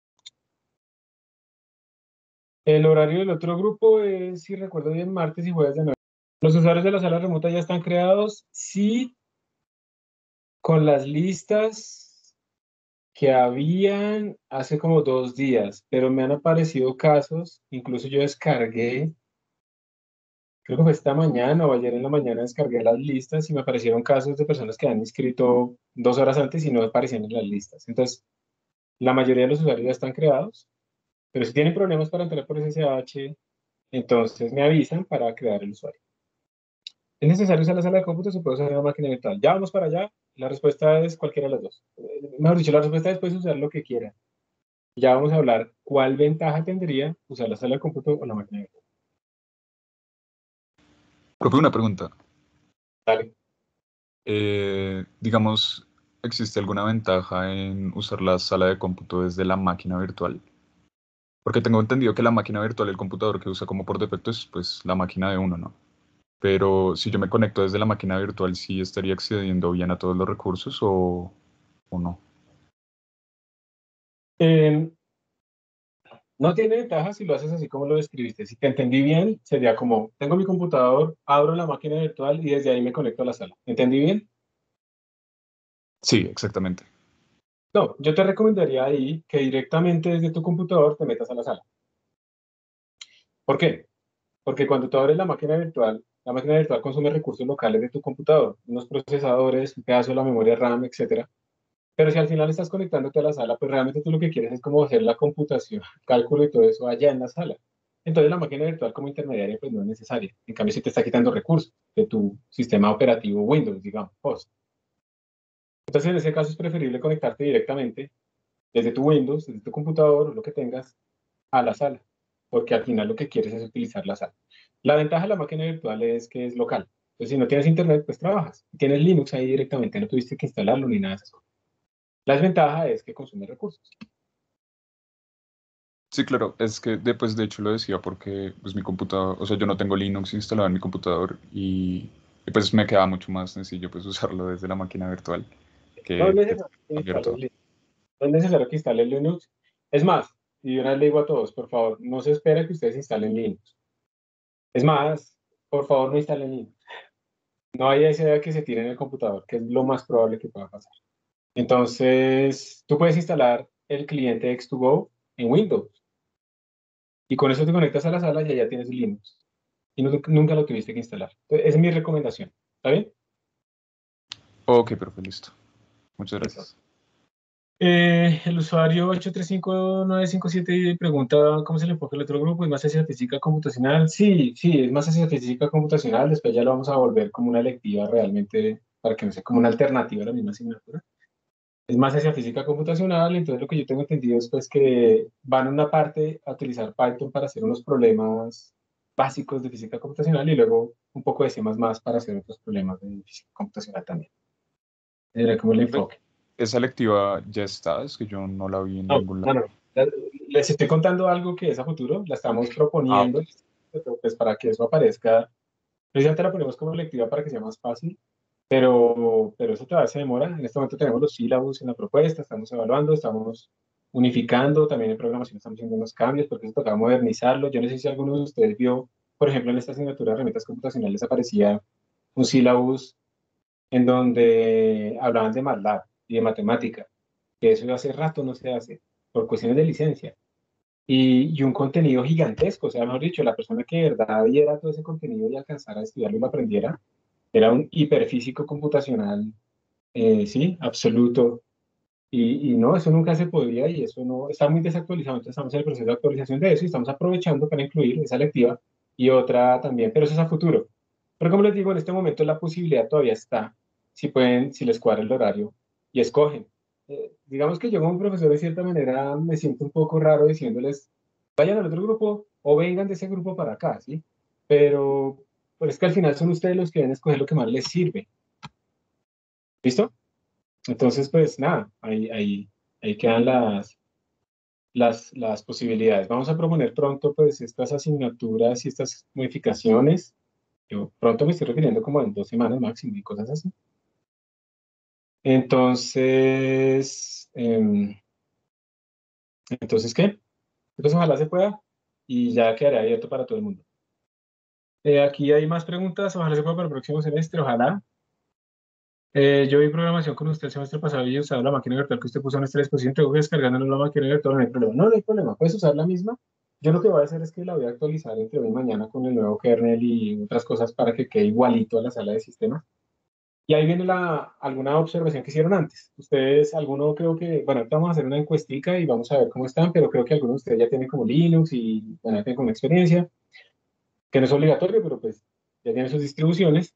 El horario del otro grupo es, si recuerdo bien, martes y jueves de nueve. Los usuarios de la sala remota ya están creados. Sí, con las listas que habían hace como dos días, pero me han aparecido casos, incluso yo descargué, creo que fue esta mañana o ayer en la mañana descargué las listas y me aparecieron casos de personas que han inscrito dos horas antes y no aparecían en las listas. Entonces, la mayoría de los usuarios ya están creados, pero si tienen problemas para entrar por S S H, entonces me avisan para crear el usuario. ¿Es necesario usar la sala de cómputo o se puede usar una máquina virtual? Ya vamos para allá. La respuesta es cualquiera de las dos. Eh, Mejor dicho, la respuesta es puedes usar lo que quieran. Ya vamos a hablar cuál ventaja tendría usar la sala de cómputo o la máquina virtual. Profe, una pregunta. Dale. Eh, digamos, ¿existe alguna ventaja en usar la sala de cómputo desde la máquina virtual? Porque tengo entendido que la máquina virtual, el computador que usa como por defecto es pues la máquina de uno, ¿no? Pero si yo me conecto desde la máquina virtual, ¿sí estaría accediendo bien a todos los recursos o, o no? Eh, no tiene ventaja si lo haces así como lo describiste. Si te entendí bien, sería como, tengo mi computador, abro la máquina virtual y desde ahí me conecto a la sala. ¿Entendí bien? Sí, exactamente. No, yo te recomendaría ahí que directamente desde tu computador te metas a la sala. ¿Por qué? Porque cuando tú abres la máquina virtual, la máquina virtual consume recursos locales de tu computador, unos procesadores, un pedazo de la memoria RAM, etcétera. Pero si al final estás conectándote a la sala, pues realmente tú lo que quieres es como hacer la computación, cálculo y todo eso allá en la sala. Entonces la máquina virtual como intermediaria pues no es necesaria. En cambio, si te está quitando recursos de tu sistema operativo Windows, digamos, host. Entonces en ese caso es preferible conectarte directamente desde tu Windows, desde tu computador o lo que tengas a la sala, porque al final lo que quieres es utilizar la sala. La ventaja de la máquina virtual es que es local. Entonces, si no tienes internet, pues trabajas. Tienes Linux ahí directamente, no tuviste que instalarlo ni nada de eso. La desventaja es que consume recursos. Sí, claro, es que después de hecho lo decía porque pues mi computador, o sea, yo no tengo Linux instalado en mi computador y, y, pues me queda mucho más sencillo pues usarlo desde la máquina virtual No es que desde necesario que instales abierto. Linux. No es necesario que instales Linux. Es más, y yo una vez le digo a todos, por favor, no se espera que ustedes instalen Linux. Es más, por favor, no instalen Linux. No hay esa idea que se tire en el computador, que es lo más probable que pueda pasar. Entonces, tú puedes instalar el cliente X dos Go en Windows y con eso te conectas a la sala y ya tienes Linux. Y no- nunca lo tuviste que instalar. Entonces, esa es mi recomendación. ¿Está bien? Ok, perfecto, listo. Muchas Listo. gracias. Eh, el usuario ocho tres cinco nueve cinco siete pregunta cómo se le enfoca el otro grupo. ¿Es más hacia física computacional? Sí, sí, es más hacia física computacional. Después ya lo vamos a volver como una electiva realmente para que no sea como una alternativa a la misma asignatura. Es más hacia física computacional, entonces lo que yo tengo entendido es pues que van una parte a utilizar Python para hacer unos problemas básicos de física computacional y luego un poco de C++ para hacer otros problemas de física computacional también. Era como el Profe, enfoque. esa lectiva ya está, es que yo no la vi en No, ningún no, lado. no. La- Les estoy contando algo que es a futuro, la estamos Ah, ok. proponiendo, pero pues para que eso aparezca, precisamente la ponemos como lectiva para que sea más fácil. Pero, pero eso todavía se demora. En este momento tenemos los sílabos en la propuesta, estamos evaluando, estamos unificando, también en programación estamos haciendo unos cambios porque eso tocaba modernizarlo. Yo no sé si alguno de ustedes vio por ejemplo, en esta asignatura de herramientas computacionales aparecía un syllabus en donde hablaban de MATLAB y de matemática, que eso hace rato no se hace, por cuestiones de licencia. Y, y un contenido gigantesco, o sea, mejor dicho, la persona que de verdad viera todo ese contenido y alcanzara a estudiarlo y lo aprendiera, era un hiperfísico computacional, eh, sí, absoluto. Y, y no, eso nunca se podía y eso no, está muy desactualizado, entonces estamos en el proceso de actualización de eso y estamos aprovechando para incluir esa lectiva y otra también, pero eso es a futuro. Pero como les digo, en este momento la posibilidad todavía está, si pueden, si les cuadra el horario y escogen. Eh, digamos que yo como profesor de cierta manera me siento un poco raro diciéndoles, vayan al otro grupo o vengan de ese grupo para acá, ¿sí? Pero, pero es que al final son ustedes los que deben escoger lo que más les sirve. ¿Listo? Entonces, pues nada, ahí, ahí, ahí quedan las, las, las posibilidades. Vamos a proponer pronto pues estas asignaturas y estas modificaciones. Yo pronto me estoy refiriendo como en dos semanas máximo y cosas así. Entonces, em, entonces, ¿qué? Pues ojalá se pueda y ya quedará abierto para todo el mundo. Eh, aquí hay más preguntas, ojalá se pueda para el próximo semestre, ojalá. Eh, yo vi programación con usted el semestre pasado y usaba la máquina virtual que usted puso en nuestra disposición. Tengo que descargándonos la máquina virtual, no hay problema. No, no hay problema, puedes usar la misma. Yo lo que voy a hacer es que la voy a actualizar entre hoy y mañana con el nuevo kernel y otras cosas para que quede igualito a la sala de sistemas. Y ahí viene la, alguna observación que hicieron antes. Ustedes, alguno creo que, bueno, ahorita vamos a hacer una encuestica y vamos a ver cómo están, pero creo que algunos de ustedes ya tienen como Linux y bueno, ya tienen como experiencia, que no es obligatorio, pero pues ya tienen sus distribuciones.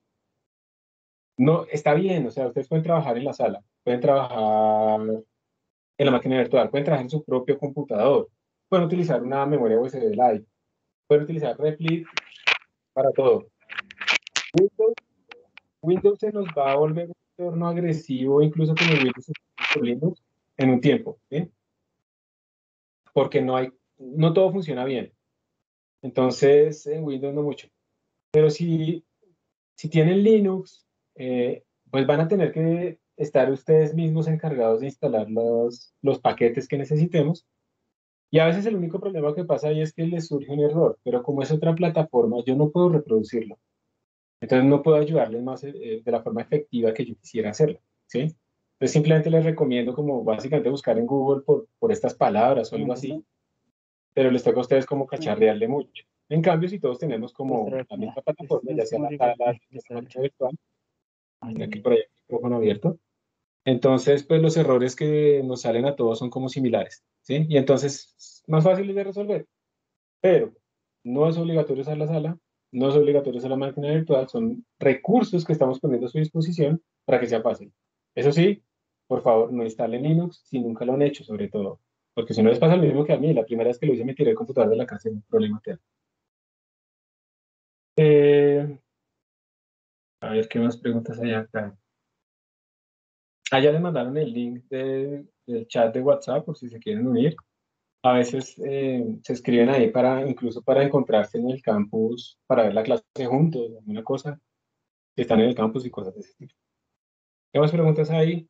No, está bien, o sea, ustedes pueden trabajar en la sala, pueden trabajar en la máquina virtual, pueden trabajar en su propio computador, pueden utilizar una memoria U S B Lite, pueden utilizar Replit para todo. Windows, Windows se nos va a volver un entorno agresivo, incluso como Windows por Linux, en un tiempo, ¿sí? Porque no hay, no todo funciona bien. Entonces, en Windows no mucho. Pero si, si tienen Linux, eh, pues van a tener que estar ustedes mismos encargados de instalar los, los paquetes que necesitemos. Y a veces el único problema que pasa ahí es que les surge un error, pero como es otra plataforma, yo no puedo reproducirlo. Entonces no puedo ayudarles más eh, de la forma efectiva que yo quisiera hacerlo, ¿sí? Entonces simplemente les recomiendo como básicamente buscar en Google por, por estas palabras o algo así, pero les toca a ustedes como cacharrearle mucho. En cambio, si todos tenemos como la misma plataforma, ya sea la sala, la máquina virtual, aquí por ahí el micrófono abierto, entonces pues los errores que nos salen a todos son como similares, ¿sí? Y entonces más fáciles de resolver. Pero no es obligatorio usar la sala, no es obligatorio usar la máquina virtual, son recursos que estamos poniendo a su disposición para que sea fácil. Eso sí, por favor, no instalen Linux si nunca lo han hecho, sobre todo, porque si no les pasa lo mismo que a mí, la primera vez que lo hice me tiré el computador de la casa y un problema que eh, A ver, ¿qué más preguntas hay acá? Ah, ya les mandaron el link de- del chat de WhatsApp por si se quieren unir. A veces eh, se escriben ahí para, incluso para encontrarse en el campus, para ver la clase juntos, alguna cosa, que están en el campus y cosas de ese tipo. ¿Qué más preguntas hay?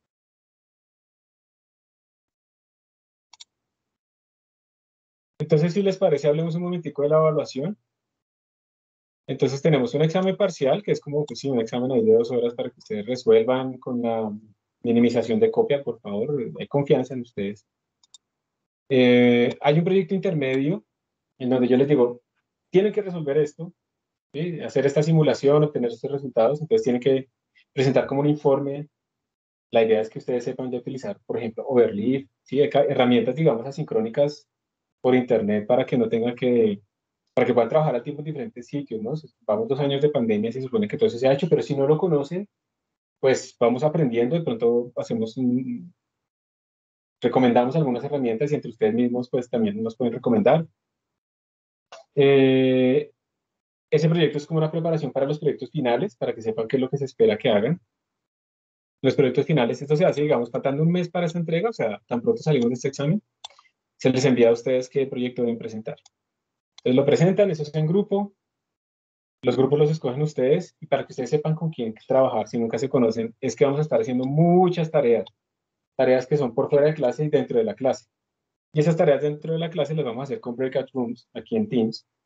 Entonces, si les parece, hablemos un momentico de la evaluación. Entonces, tenemos un examen parcial, que es como, pues sí, un examen ahí de dos horas para que ustedes resuelvan con la minimización de copia, por favor. Hay confianza en ustedes. Eh, hay un proyecto intermedio en donde yo les digo, tienen que resolver esto, ¿sí? Hacer esta simulación, obtener estos resultados, entonces tienen que presentar como un informe. La idea es que ustedes sepan ya utilizar, por ejemplo, Overleaf, ¿sí? Herramientas, digamos, asincrónicas por internet para que no tengan que, para que puedan trabajar al tiempo en diferentes sitios, ¿no? Vamos dos años de pandemia, se supone que todo eso se ha hecho, pero si no lo conocen, pues vamos aprendiendo, de pronto hacemos un, recomendamos algunas herramientas y entre ustedes mismos, pues también nos pueden recomendar. Eh, ese proyecto es como una preparación para los proyectos finales, para que sepan qué es lo que se espera que hagan. Los proyectos finales, esto se hace, digamos, faltando un mes para esa entrega, o sea, tan pronto salimos de este examen, se les envía a ustedes qué proyecto deben presentar. Entonces lo presentan, eso es en grupo, los grupos los escogen ustedes, y para que ustedes sepan con quién trabajar, si nunca se conocen, es que vamos a estar haciendo muchas tareas, tareas que son por fuera de clase y dentro de la clase. Y esas tareas dentro de la clase las vamos a hacer con breakout rooms, aquí en Teams,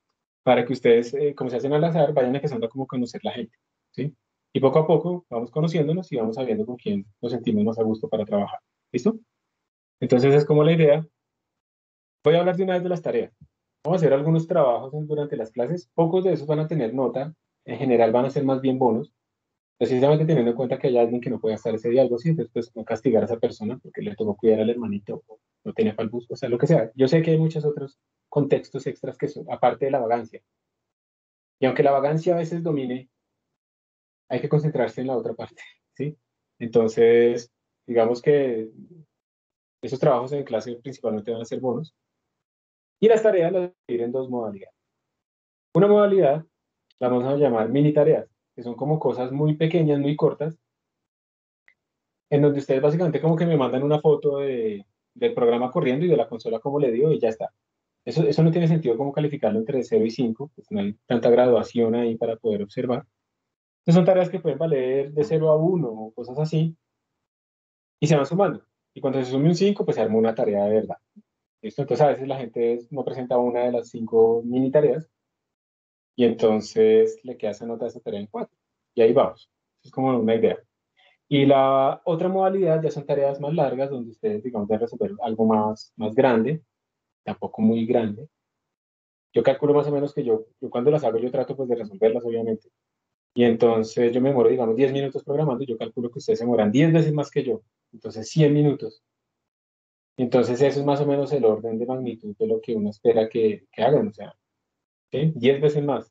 para que ustedes, eh, como se hacen al azar, vayan empezando a como conocer la gente, ¿sí? Y poco a poco vamos conociéndonos y vamos sabiendo con quién nos sentimos más a gusto para trabajar. ¿Listo? Entonces es como la idea. Voy a hablar de una vez de las tareas. Vamos a hacer algunos trabajos durante las clases. Pocos de esos van a tener nota. En general van a ser más bien bonos. Precisamente teniendo en cuenta que hay alguien que no puede estar ese día, algo así, entonces pues, no castigar a esa persona porque le tocó cuidar al hermanito o no tenía para el bus, o sea, lo que sea. Yo sé que hay muchos otros contextos extras que son, aparte de la vagancia. Y aunque la vagancia a veces domine, hay que concentrarse en la otra parte, ¿sí? Entonces, digamos que esos trabajos en clase principalmente van a ser bonos. Y las tareas las dividir en dos modalidades. Una modalidad la vamos a llamar mini tareas, que son como cosas muy pequeñas, muy cortas, en donde ustedes básicamente como que me mandan una foto de, del programa corriendo y de la consola como le digo y ya está. Eso, eso no tiene sentido como calificarlo entre cero y cinco, pues no hay tanta graduación ahí para poder observar. Entonces son tareas que pueden valer de cero a uno o cosas así y se van sumando. Y cuando se sume un cinco, pues se arma una tarea de verdad. ¿Listo? Entonces a veces la gente no presenta una de las cinco mini tareas y entonces le queda esa nota de esa tarea en cuatro. Y ahí vamos. Eso es como una idea. Y la otra modalidad ya son tareas más largas, donde ustedes, digamos, deben resolver algo más, más grande, tampoco muy grande. Yo calculo más o menos que yo, yo cuando las hago, yo trato pues de resolverlas, obviamente. Y entonces yo me demoro, digamos, diez minutos programando, y yo calculo que ustedes se demoran diez veces más que yo. Entonces, cien minutos. Y entonces eso es más o menos el orden de magnitud de lo que uno espera que, que hagan, o sea, ¿sí? diez veces más.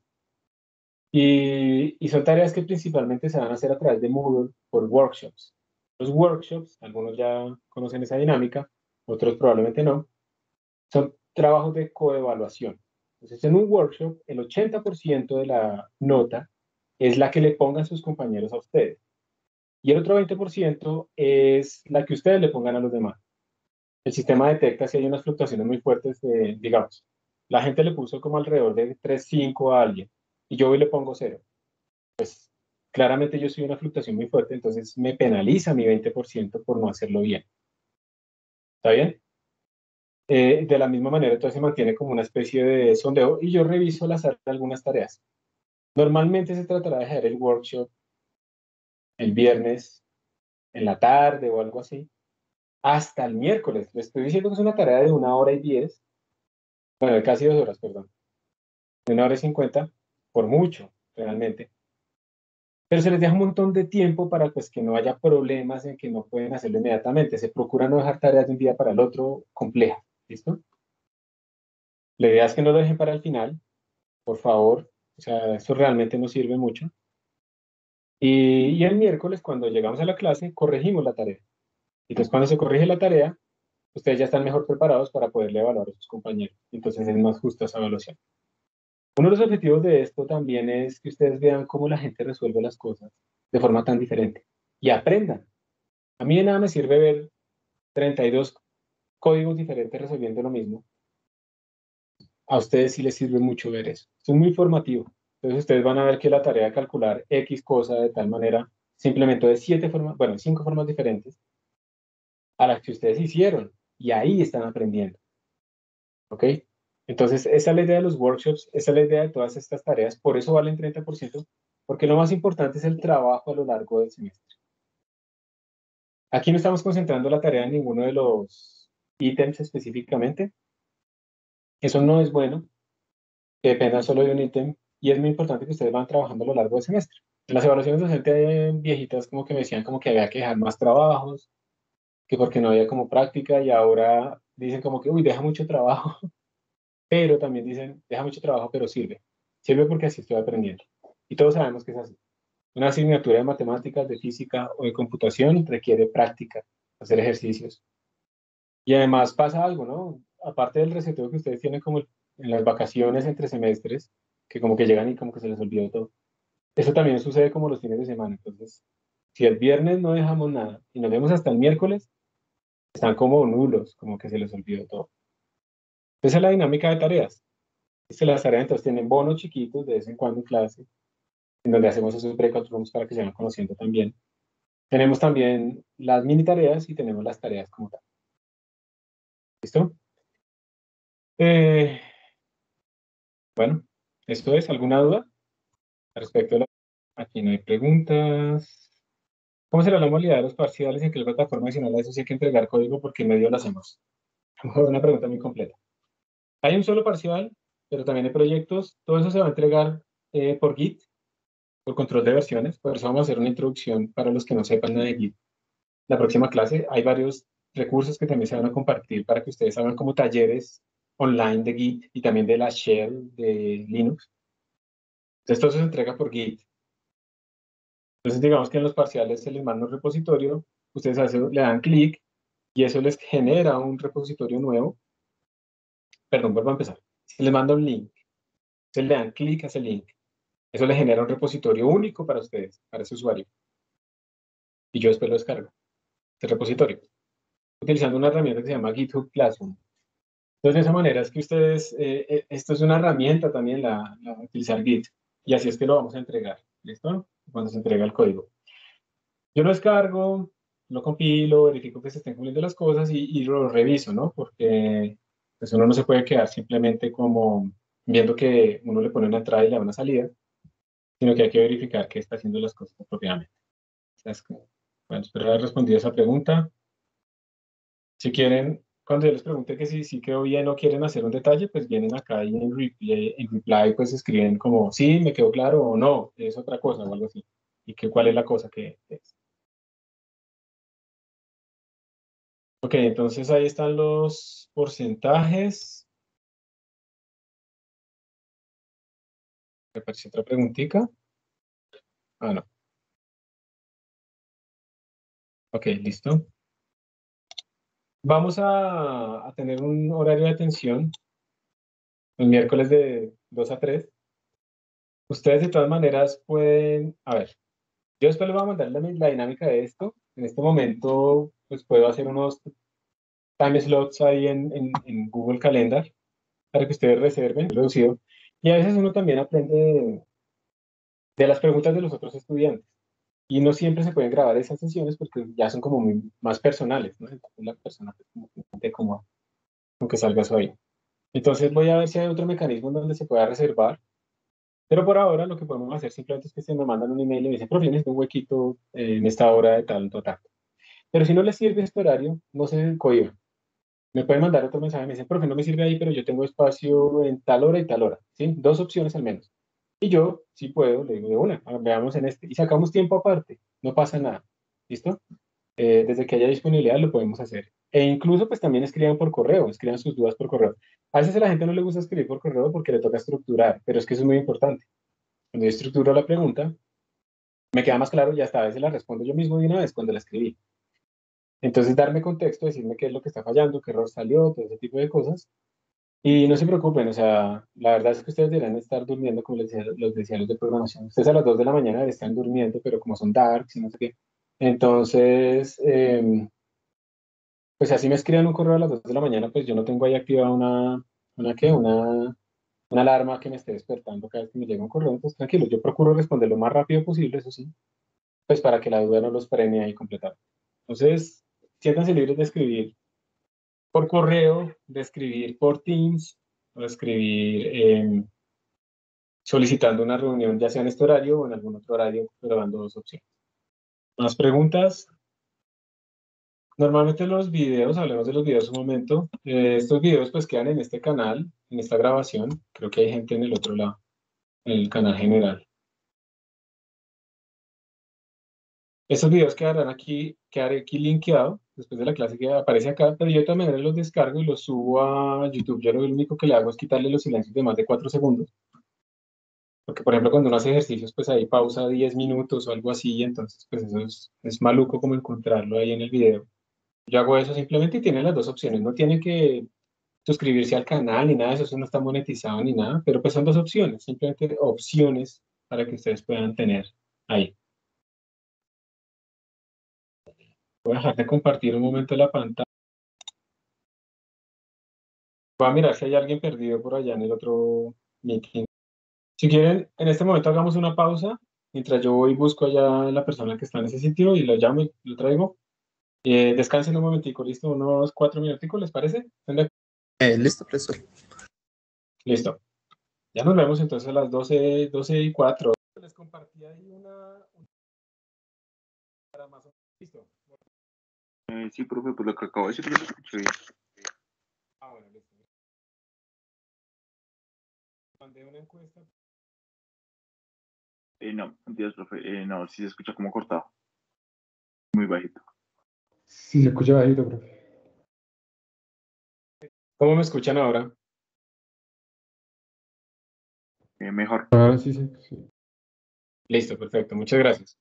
Y, y son tareas que principalmente se van a hacer a través de Moodle por workshops. Los workshops, algunos ya conocen esa dinámica, otros probablemente no, son trabajos de coevaluación. Entonces, en un workshop, el ochenta por ciento de la nota es la que le pongan sus compañeros a ustedes. Y el otro veinte por ciento es la que ustedes le pongan a los demás. El sistema detecta si hay unas fluctuaciones muy fuertes, de, digamos, la gente le puso como alrededor de tres punto cinco a alguien y yo hoy le pongo cero. Claramente yo soy una fluctuación muy fuerte, entonces me penaliza mi veinte por ciento por no hacerlo bien. ¿Está bien? Eh, de la misma manera, entonces se mantiene como una especie de sondeo y yo reviso las algunas tareas. Normalmente se tratará de dejar el workshop el viernes en la tarde o algo así, hasta el miércoles. Les estoy diciendo que es una tarea de una hora y diez, bueno, de casi dos horas, perdón, de una hora y cincuenta, por mucho, realmente. Pero se les deja un montón de tiempo para pues, que no haya problemas en que no pueden hacerlo inmediatamente. Se procura no dejar tareas de un día para el otro complejas. ¿Listo? La idea es que no lo dejen para el final, por favor. O sea, eso realmente no sirve mucho. Y, y el miércoles, cuando llegamos a la clase, corregimos la tarea. Entonces, cuando se corrige la tarea, ustedes ya están mejor preparados para poderle evaluar a sus compañeros. Entonces, es más justa esa evaluación. Uno de los objetivos de esto también es que ustedes vean cómo la gente resuelve las cosas de forma tan diferente y aprendan. A mí de nada me sirve ver treinta y dos códigos diferentes resolviendo lo mismo. A ustedes sí les sirve mucho ver eso. Es muy formativo. Entonces ustedes van a ver que la tarea de calcular X cosa de tal manera se implementó de siete formas, bueno, cinco formas diferentes a las que ustedes hicieron. Y ahí están aprendiendo. ¿Ok? Entonces, esa es la idea de los workshops, esa es la idea de todas estas tareas. Por eso valen treinta por ciento, porque lo más importante es el trabajo a lo largo del semestre. Aquí no estamos concentrando la tarea en ninguno de los ítems específicamente. Eso no es bueno, que dependan solo de un ítem, y es muy importante que ustedes van trabajando a lo largo del semestre. En las evaluaciones docentes viejitas como que me decían como que había que dejar más trabajos, que porque no había como práctica, y ahora dicen como que, uy, deja mucho trabajo, pero también dicen, deja mucho trabajo, pero sirve. Sirve porque así estoy aprendiendo. Y todos sabemos que es así. Una asignatura de matemáticas, de física o de computación requiere práctica, hacer ejercicios. Y además pasa algo, ¿no? Aparte del reseteo que ustedes tienen como en las vacaciones entre semestres, que como que llegan y como que se les olvidó todo. Eso también sucede como los fines de semana. Entonces, si el viernes no dejamos nada y nos vemos hasta el miércoles, están como nulos, como que se les olvidó todo. Esa es la dinámica de tareas. Este, las tareas entonces tienen bonos chiquitos de vez en cuando en clase, en donde hacemos esos breakout rooms para que se vayan conociendo también. Tenemos también las mini tareas y tenemos las tareas como tal. ¿Listo? Eh, bueno, ¿Esto es? ¿Alguna duda al respecto de la... Aquí no hay preguntas. ¿Cómo será la modalidad de los parciales? ¿En qué plataforma adicional a eso sí hay que entregar código? ¿Por qué medio lo hacemos? Una pregunta muy completa. Hay un solo parcial, pero también hay proyectos. Todo eso se va a entregar eh, por Git, por control de versiones. Por eso vamos a hacer una introducción para los que no sepan nada de Git. La próxima clase hay varios recursos que también se van a compartir para que ustedes hagan como talleres online de Git y también de la shell de Linux. Entonces todo eso se entrega por Git. Entonces digamos que en los parciales se les manda un repositorio, ustedes a eso le dan clic y eso les genera un repositorio nuevo. Perdón, vuelvo a empezar. Se les manda un link. Ustedes le dan clic a ese link. Eso le genera un repositorio único para ustedes, para ese usuario. Y yo después lo descargo, ese repositorio, utilizando una herramienta que se llama GitHub Classroom. Entonces, de esa manera es que ustedes, eh, eh, esto es una herramienta también, la, la utilizar Git. Y así es que lo vamos a entregar. ¿Listo? Cuando se entrega el código. Yo lo descargo, lo compilo, verifico que se estén cumpliendo las cosas y, y lo reviso, ¿no? Porque pues uno no se puede quedar simplemente como viendo que uno le pone una entrada y le da una salida, sino que hay que verificar que está haciendo las cosas apropiadamente. Bueno, espero haber respondido a esa pregunta. Si quieren, cuando yo les pregunte que si, si quedó bien o quieren hacer un detalle, pues vienen acá y en reply, en reply pues escriben como sí, me quedó claro o no, es otra cosa o algo así. Y que cuál es la cosa que es. Ok, entonces ahí están los porcentajes. Me apareció otra preguntita. Ah, no. Ok, listo. Vamos a, a tener un horario de atención el miércoles de dos a tres. Ustedes de todas maneras pueden, a ver, yo después les voy a mandar la, la dinámica de esto. En este momento, pues puedo hacer unos time slots ahí en, en, en Google Calendar para que ustedes reserven, reducido. Y a veces uno también aprende de, de las preguntas de los otros estudiantes. Y no siempre se pueden grabar esas sesiones porque ya son como muy, más personales, ¿no? Entonces la persona pues, como que siente como, como que salga eso ahí. Entonces voy a ver si hay otro mecanismo donde se pueda reservar. Pero por ahora lo que podemos hacer simplemente es que se me mandan un email y me dicen, profe, necesito un huequito eh, en esta hora de tal, total. Pero si no les sirve este horario, no se cohiban. Me pueden mandar otro mensaje, me dicen, profe, no me sirve ahí, pero yo tengo espacio en tal hora y tal hora, ¿sí? Dos opciones al menos. Y yo, si puedo, le digo de una, ah, veamos en este, y sacamos tiempo aparte, no pasa nada, ¿listo? Eh, desde que haya disponibilidad lo podemos hacer. E incluso, pues también escriban por correo, escriban sus dudas por correo. A veces a la gente no le gusta escribir por correo porque le toca estructurar, pero es que eso es muy importante. Cuando yo estructuro la pregunta, me queda más claro y hasta a veces la respondo yo mismo de una vez cuando la escribí. Entonces, darme contexto, decirme qué es lo que está fallando, qué error salió, todo ese tipo de cosas. Y no se preocupen, o sea, la verdad es que ustedes deberían estar durmiendo, como les decía, los decía los de programación. Ustedes a las dos de la mañana están durmiendo, pero como son darks y no sé qué. Entonces, eh, pues así me escriban un correo a las dos de la mañana, pues yo no tengo ahí activada una, una qué, una, una alarma que me esté despertando cada vez que me llega un correo. Entonces, tranquilo, yo procuro responder lo más rápido posible, eso sí, pues para que la duda no los premie ahí completamente. Entonces, siéntanse libres de escribir por correo, de escribir por Teams, o de escribir eh, solicitando una reunión, ya sea en este horario o en algún otro horario, pero dando dos opciones. ¿Más preguntas? Normalmente los videos, hablemos de los videos un momento, eh, estos videos pues quedan en este canal, en esta grabación, creo que hay gente en el otro lado, en el canal general. Estos videos quedarán aquí, quedaré aquí linkeado, después de la clase que aparece acá, pero yo de todas maneras los descargo y los subo a YouTube. Yo lo único que le hago es quitarle los silencios de más de cuatro segundos. Porque, por ejemplo, cuando uno hace ejercicios, pues ahí pausa diez minutos o algo así, entonces, pues eso es, es maluco como encontrarlo ahí en el video. Yo hago eso simplemente y tienen las dos opciones. No tienen que suscribirse al canal ni nada de eso, eso no está monetizado ni nada, pero pues son dos opciones, simplemente opciones para que ustedes puedan tener ahí. Voy a dejar de compartir un momento la pantalla. Voy a mirar si hay alguien perdido por allá en el otro meeting. Si quieren, en este momento hagamos una pausa mientras yo voy y busco allá la persona que está en ese sitio y lo llamo y lo traigo. Eh, descansen un momentico, listo, unos cuatro minuticos, ¿les parece? Eh, listo, profesor. Listo. Ya nos vemos entonces a las doce, doce y cuatro. Les compartí ahí una... para más o menos. Listo. Eh, sí, profe, pues lo que acabo de decir lo escuché bien. Ah, bueno, listo. Mandé una encuesta. Eh, no, mentiras, profe. Eh, no, sí se escucha como cortado. Muy bajito. Sí, se escucha bajito, profe. ¿Cómo me escuchan ahora? Eh, mejor. Ah, sí, sí, sí. Listo, perfecto. Muchas gracias.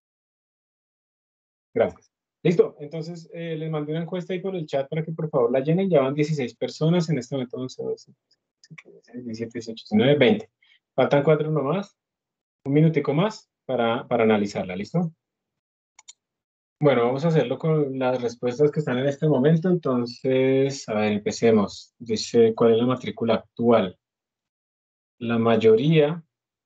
Gracias. Listo. Entonces, eh, les mandé una encuesta ahí por el chat para que por favor la llenen. Ya van dieciséis personas. En este momento once, doce, diecisiete, dieciocho, diecinueve, veinte. Faltan cuatro nomás. Un minutico más para, para analizarla. ¿Listo? Bueno, vamos a hacerlo con las respuestas que están en este momento. Entonces, a ver, empecemos. Dice, ¿cuál es la matrícula actual? La mayoría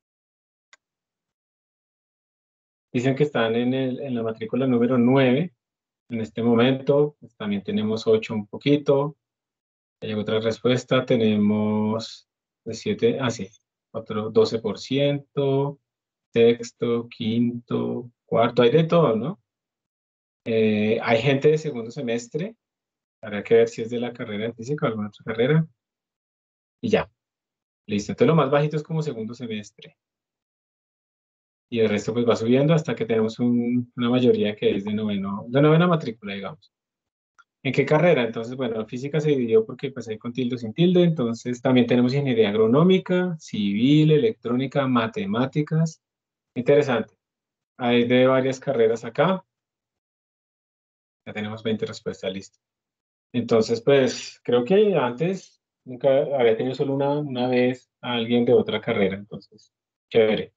dicen que están en, el, en la matrícula número nueve. En este momento, pues, también tenemos ocho un poquito. Hay otra respuesta. Tenemos de siete, ah, sí, otro doce por ciento. Sexto, quinto, cuarto, hay de todo, ¿no? Eh, hay gente de segundo semestre. Habrá que ver si es de la carrera de física o alguna otra carrera. Y ya, listo. Entonces lo más bajito es como segundo semestre. Y el resto pues va subiendo hasta que tenemos un- una mayoría que es de noveno, de novena matrícula, digamos. ¿En qué carrera? Entonces, bueno, física se dividió porque pues hay con tilde o sin tilde. Entonces también tenemos ingeniería agronómica, civil, electrónica, matemáticas. Interesante. Hay de varias carreras acá. Ya tenemos veinte respuestas listas. Entonces, pues creo que antes nunca había tenido solo una, una vez a alguien de otra carrera. Entonces, chévere.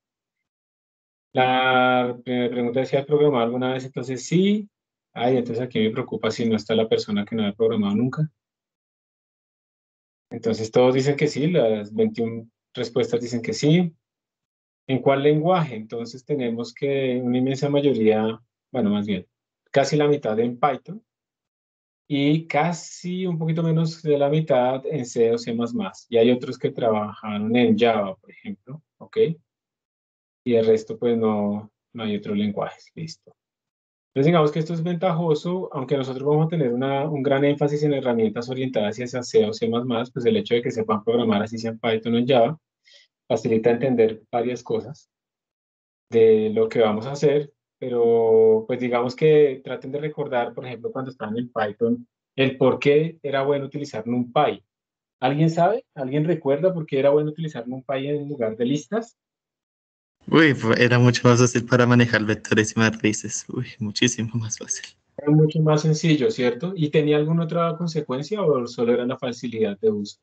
La primera pregunta decía, ¿has programado alguna vez? Entonces, sí. Ay, entonces aquí me preocupa si no está la persona que no ha programado nunca. Entonces, todos dicen que sí, las veintiuna respuestas dicen que sí. ¿En cuál lenguaje? Entonces, tenemos que una inmensa mayoría, bueno, más bien, casi la mitad en Python y casi un poquito menos de la mitad en C o C++. Y hay otros que trabajaron en Java, por ejemplo, ¿ok? Y el resto, pues, no, no hay otros lenguajes. Listo. Entonces, digamos que esto es ventajoso, aunque nosotros vamos a tener una, un gran énfasis en herramientas orientadas hacia C o C++, pues el hecho de que sepan programar así sea en Python o en Java, facilita entender varias cosas de lo que vamos a hacer, pero pues digamos que traten de recordar, por ejemplo, cuando estaban en Python, el por qué era bueno utilizar NumPy. ¿Alguien sabe? ¿Alguien recuerda por qué era bueno utilizar NumPy en lugar de listas? Uy, fu- era mucho más fácil para manejar vectores y matrices. Uy, muchísimo más fácil. Era mucho más sencillo, ¿cierto? ¿Y tenía alguna otra consecuencia o solo era la facilidad de uso?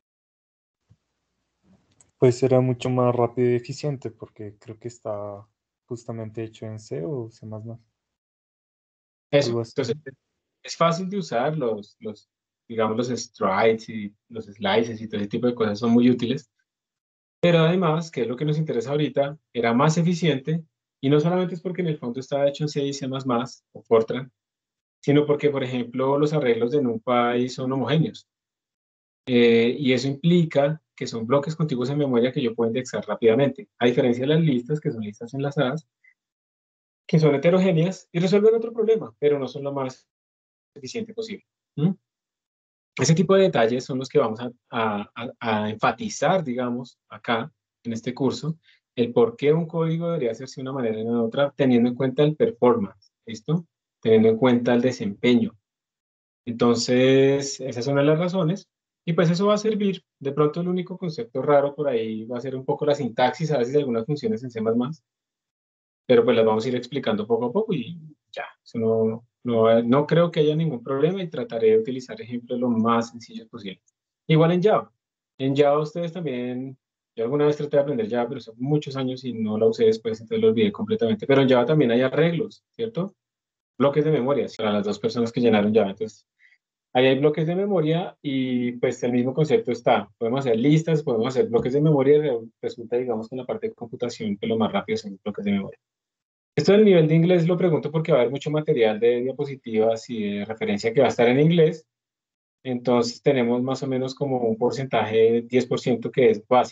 Pues era mucho más rápido y eficiente porque creo que está justamente hecho en C o C++, Eso, algo así. entonces es fácil de usar, los, los, digamos, los strides y los slices y todo ese tipo de cosas son muy útiles, pero además, que es lo que nos interesa ahorita, era más eficiente y no solamente es porque en el fondo estaba hecho en C y C++ o Fortran, sino porque, por ejemplo, los arreglos de NumPy son homogéneos. Eh, y eso implica que son bloques contiguos en memoria que yo puedo indexar rápidamente, a diferencia de las listas, que son listas enlazadas, que son heterogéneas y resuelven otro problema, pero no son lo más eficiente posible. ¿Mm? Ese tipo de detalles son los que vamos a, a- a- a enfatizar, digamos, acá en este curso, el por qué un código debería hacerse de una manera y no de otra, teniendo en cuenta el performance, ¿listo? Teniendo en cuenta el desempeño. Entonces, esas son las razones. Y pues eso va a servir. De pronto el único concepto raro por ahí va a ser un poco la sintaxis, a veces de algunas funciones en C++, pero pues las vamos a ir explicando poco a poco y ya, eso no, no, no creo que haya ningún problema y trataré de utilizar ejemplos lo más sencillos posible. Igual en Java. En Java ustedes también, yo alguna vez traté de aprender Java, pero hace muchos años y no la usé después, entonces lo olvidé completamente. Pero en Java también hay arreglos, ¿cierto? Bloques de memoria para las dos personas que llenaron Java. Entonces, ahí hay bloques de memoria y pues el mismo concepto está. Podemos hacer listas, podemos hacer bloques de memoria y resulta, digamos, que en la parte de computación que lo más rápido son los bloques de memoria. Esto del nivel de inglés lo pregunto porque va a haber mucho material de diapositivas y de referencia que va a estar en inglés. Entonces tenemos más o menos como un porcentaje de diez por ciento que es básico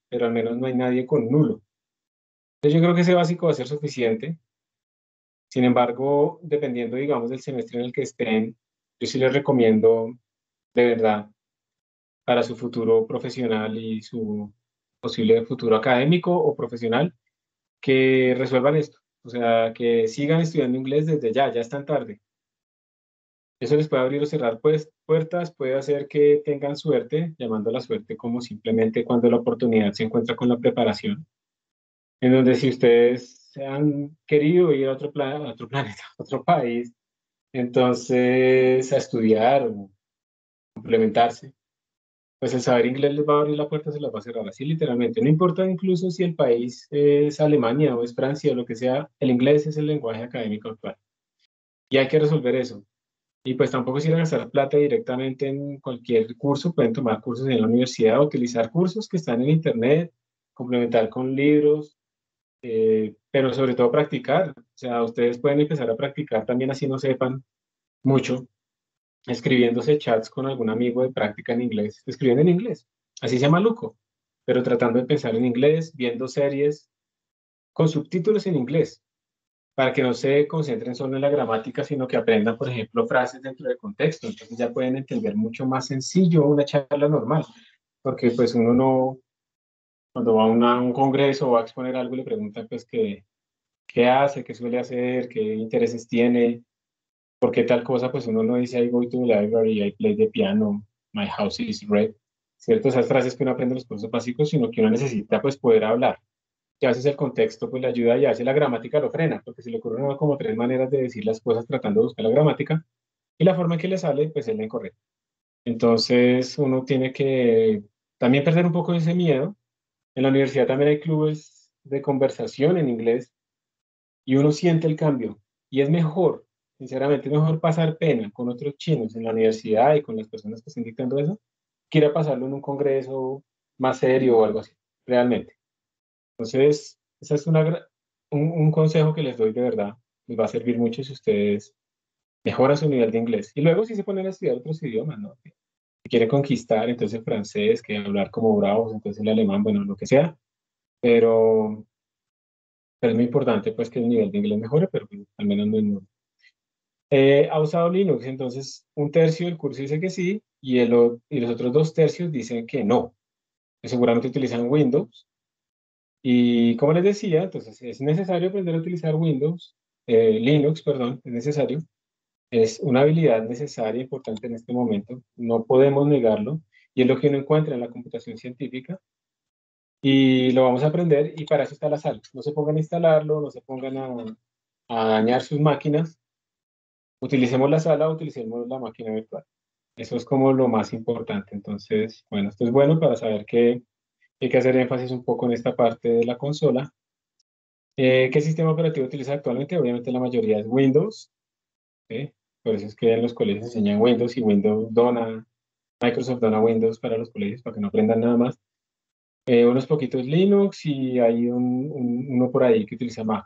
pero al menos no hay nadie con nulo. Entonces yo creo que ese básico va a ser suficiente. Sin embargo, dependiendo, digamos, del semestre en el que estén, yo sí les recomiendo, de verdad, para su futuro profesional y su posible futuro académico o profesional, que resuelvan esto. O sea, que sigan estudiando inglés desde ya, ya es tan tarde. Eso les puede abrir o cerrar pues, puertas, puede hacer que tengan suerte, llamando a la suerte como simplemente cuando la oportunidad se encuentra con la preparación, en donde si ustedes se han querido ir a otro, pla- a otro planeta, a otro país, entonces a estudiar o complementarse, pues el saber inglés les va a abrir la puerta, se las va a cerrar así literalmente. No importa incluso si el país es Alemania o es Francia o lo que sea, el inglés es el lenguaje académico actual. Y hay que resolver eso. Y pues tampoco es ir a gastar plata directamente en cualquier curso, pueden tomar cursos en la universidad, utilizar cursos que están en internet, complementar con libros, eh, pero sobre todo practicar. O sea, ustedes pueden empezar a practicar también así no sepan mucho, escribiéndose chats con algún amigo de práctica en inglés, escribiendo en inglés, así sea maluco, pero tratando de pensar en inglés, viendo series con subtítulos en inglés, para que no se concentren solo en la gramática, sino que aprendan, por ejemplo, frases dentro del contexto. Entonces ya pueden entender mucho más sencillo una charla normal, porque pues uno no, cuando va a una- un congreso o va a exponer algo, le preguntan pues qué, qué hace, qué suele hacer, qué intereses tiene, por qué tal cosa, pues uno no dice I go to the library, I play the piano, my house is red, ¿cierto? Esas frases que uno aprende en los cursos básicos, sino que uno necesita pues poder hablar. Y a veces el contexto pues le ayuda y a veces la gramática lo frena, porque se le ocurren a uno como tres maneras de decir las cosas tratando de buscar la gramática y la forma en que le sale pues es la incorrecta. Entonces uno tiene que también perder un poco ese miedo. En la universidad también hay clubes de conversación en inglés y uno siente el cambio y es mejor, sinceramente es mejor pasar pena con otros chinos en la universidad y con las personas que estén dictando eso, que ir a pasarlo en un congreso más serio o algo así, realmente. Entonces, ese es una, gra- un, un consejo que les doy de verdad. Les va a servir mucho si ustedes mejoran su nivel de inglés. Y luego si se ponen a estudiar otros idiomas, ¿no? Si quieren conquistar, entonces el francés, que hablar como bravos, entonces el alemán, bueno, lo que sea. Pero, pero es muy importante pues que el nivel de inglés mejore, pero pues, al menos no es nulo. Eh, ha usado Linux, entonces un tercio del curso dice que sí y, el, o- y los otros dos tercios dicen que no. Que seguramente utilizan Windows. Y como les decía, entonces es necesario aprender a utilizar Windows, eh, Linux, perdón, es necesario. Es una habilidad necesaria, importante en este momento. No podemos negarlo. Y es lo que uno encuentra en la computación científica. Y lo vamos a aprender y para eso está la sala. No se pongan a instalarlo, no se pongan a, a dañar sus máquinas. Utilicemos la sala, utilicemos la máquina virtual. Eso es como lo más importante. Entonces, bueno, esto es bueno para saber que hay que hacer énfasis un poco en esta parte de la consola. Eh, ¿qué sistema operativo utiliza actualmente? Obviamente la mayoría es Windows, ¿sí? Por eso es que en los colegios enseñan Windows y Windows dona, Microsoft dona Windows para los colegios para que no aprendan nada más. Eh, unos poquitos Linux y hay un, un- uno por ahí que utiliza Mac.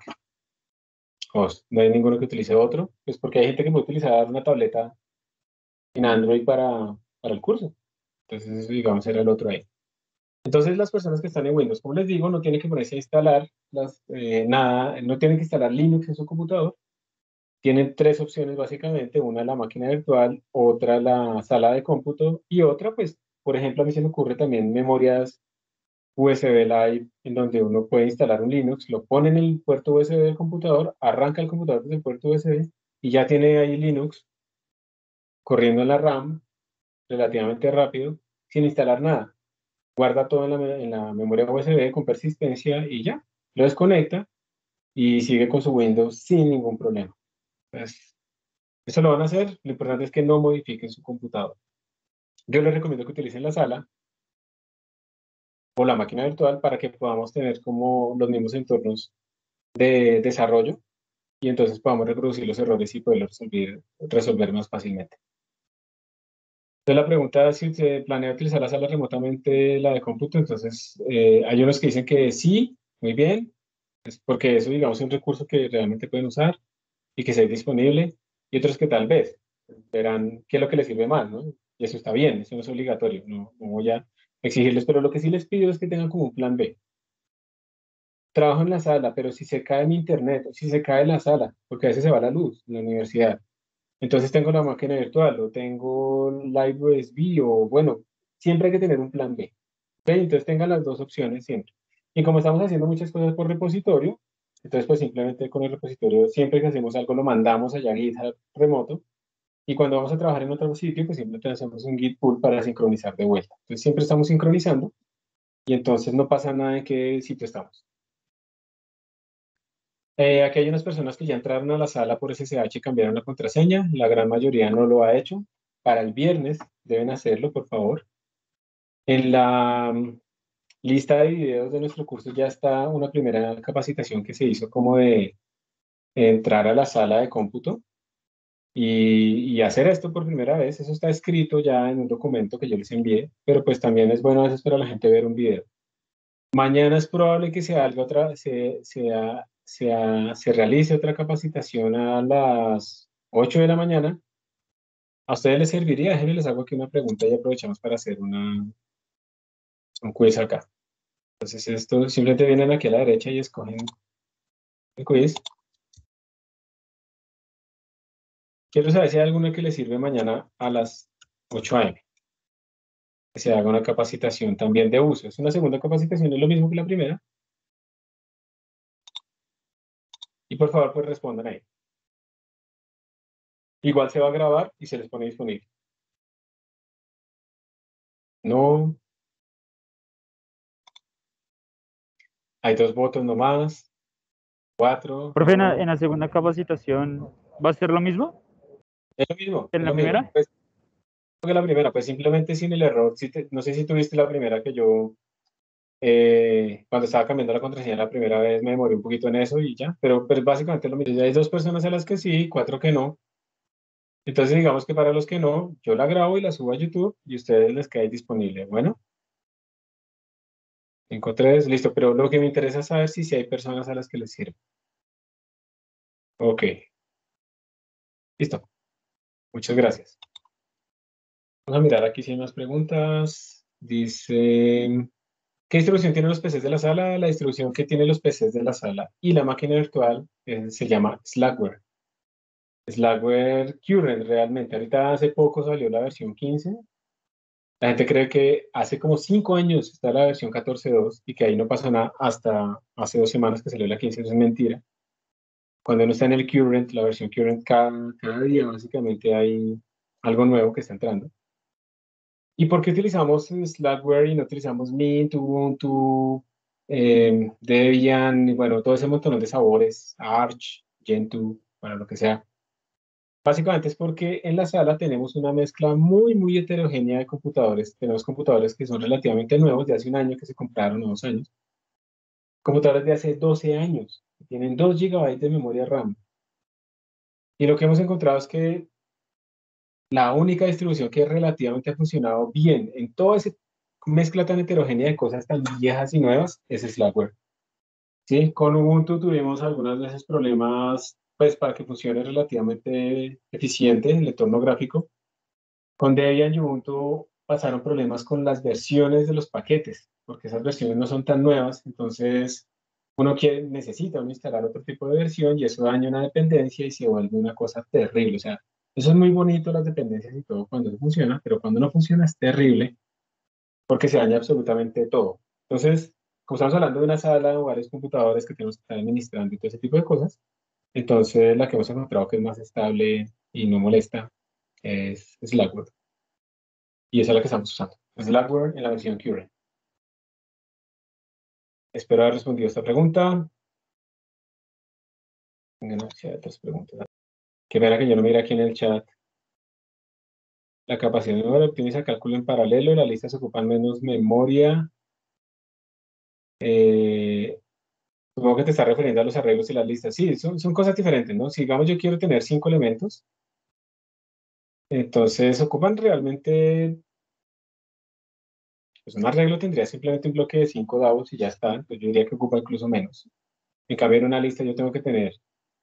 O s- no hay ninguno que utilice otro, pues porque hay gente que puede utilizar una tableta en Android para, para el curso. Entonces, eso, digamos, era el otro ahí. Entonces, las personas que están en Windows, como les digo, no tienen que ponerse a instalar las, eh, nada, no tienen que instalar Linux en su computador. Tienen tres opciones básicamente, una la máquina virtual, otra la sala de cómputo y otra, pues, por ejemplo, a mí se me ocurre también memorias U S B Live, en donde uno puede instalar un Linux, lo pone en el puerto U S B del computador, arranca el computador desde el puerto U S B y ya tiene ahí Linux corriendo en la RAM relativamente rápido, sin instalar nada. Guarda todo en la, me- en la memoria U S B con persistencia y ya, lo desconecta y sigue con su Windows sin ningún problema. Pues, eso lo van a hacer, lo importante es que no modifiquen su computador. Yo les recomiendo que utilicen la sala o la máquina virtual para que podamos tener como los mismos entornos de desarrollo y entonces podamos reproducir los errores y poderlos resolver, resolver más fácilmente. Entonces la pregunta es si se planea utilizar la sala remotamente, la de cómputo, entonces eh, hay unos que dicen que sí, muy bien, es porque eso digamos es un recurso que realmente pueden usar y que sea disponible, y otros que tal vez verán qué es lo que les sirve más, ¿no? Y eso está bien, eso no es obligatorio, no, no voy a exigirles, pero lo que sí les pido es que tengan como un plan B. Trabajo en la sala, pero si se cae mi internet, o si se cae la sala, porque a veces se va la luz en la universidad, entonces tengo la máquina virtual, o tengo Live U S B, o bueno, siempre hay que tener un plan B. ¿Ok? Entonces tengan las dos opciones siempre. Y como estamos haciendo muchas cosas por repositorio, entonces pues simplemente con el repositorio, siempre que hacemos algo, lo mandamos allá a GitHub remoto, y cuando vamos a trabajar en otro sitio, pues simplemente hacemos un Git pull para sincronizar de vuelta. Entonces siempre estamos sincronizando, y entonces no pasa nada en qué sitio estamos. Eh, aquí hay unas personas que ya entraron a la sala por S S H y cambiaron la contraseña. La gran mayoría no lo ha hecho. Para el viernes deben hacerlo, por favor. En la mm, lista de videos de nuestro curso ya está una primera capacitación que se hizo como de entrar a la sala de cómputo y, y hacer esto por primera vez. Eso está escrito ya en un documento que yo les envié, pero pues también es bueno a veces para la gente ver un video. Mañana es probable que se haga otra, se, se, ha- se, ha- se realice otra capacitación a las ocho de la mañana. ¿A ustedes les serviría? Déjenme les hago aquí una pregunta y aprovechamos para hacer una, un quiz acá. Entonces, esto simplemente vienen aquí a la derecha y escogen el quiz. Quiero saber si hay alguno que les sirve mañana a las ocho a m. Que se haga una capacitación también de uso. Es una segunda capacitación, es lo mismo que la primera. Y por favor, pues respondan ahí. Igual se va a grabar y se les pone disponible. No, hay dos votos nomás. Cuatro, Profe, en la, no. en la segunda capacitación, ¿va a ser lo mismo Es lo mismo, que es en lo la mismo. primera? Pues, que la primera, pues simplemente sin el error. Si te- no sé si tuviste la primera que yo, eh, cuando estaba cambiando la contraseña la primera vez, me demoré un poquito en eso y ya. Pero, pero básicamente es lo mismo. Hay dos personas a las que sí, cuatro que no. Entonces, digamos que para los que no, yo la grabo y la subo a YouTube y a ustedes les queda ahí disponible. Bueno, cinco tres, listo. Pero lo que me interesa es saber si, si hay personas a las que les sirve. Ok, listo. Muchas gracias. Vamos a mirar aquí si hay más preguntas. Dice, ¿qué distribución tienen los P Cs de la sala? La distribución que tienen los P Cs de la sala y la máquina virtual eh, se llama Slackware. Slackware Current realmente. Ahorita hace poco salió la versión quince. La gente cree que hace como cinco años está la versión catorce punto dos y que ahí no pasa nada hasta hace dos semanas que salió la quince. Eso es mentira. Cuando uno está en el Current, la versión Current, cada, cada día básicamente hay algo nuevo que está entrando. ¿Y por qué utilizamos Slackware y no utilizamos Mint, Ubuntu, eh, Debian, y bueno, todo ese montón de sabores, Arch, Gentoo, para lo que sea? Básicamente es porque en la sala tenemos una mezcla muy, muy heterogénea de computadores. Tenemos computadores que son relativamente nuevos, de hace un año que se compraron, o dos años. Computadores de hace doce años, que tienen dos gigabytes de memoria RAM. Y lo que hemos encontrado es que la única distribución que relativamente ha funcionado bien en toda esa mezcla tan heterogénea de cosas tan viejas y nuevas es Slackware. Sí, con Ubuntu tuvimos algunas veces problemas, pues para que funcione relativamente eficiente el entorno gráfico. Con Debian y Ubuntu pasaron problemas con las versiones de los paquetes, porque esas versiones no son tan nuevas, entonces uno quiere, necesita uno instalar otro tipo de versión y eso daña una dependencia y se vuelve una cosa terrible. O sea, eso es muy bonito, las dependencias y todo cuando funciona, pero cuando no funciona es terrible porque se daña absolutamente todo. Entonces, como estamos hablando de una sala de varios computadores que tenemos que estar administrando y todo ese tipo de cosas, entonces la que hemos encontrado que es más estable y no molesta es Slackware. Y esa es la que estamos usando. Slackware en la versión Current. Espero haber respondido esta pregunta. No, si hay otras preguntas. Qué pena que yo no mire aquí en el chat. La capacidad de memoria optimiza cálculo en paralelo. Las listas ocupan menos memoria. Eh, supongo que te estás refiriendo a los arreglos y las listas. Sí, son, son cosas diferentes, ¿no? Si digamos yo quiero tener cinco elementos, entonces ocupan realmente, pues un arreglo tendría simplemente un bloque de cinco davos y ya está. Pues yo diría que ocupa incluso menos. En cambio, en una lista yo tengo que tener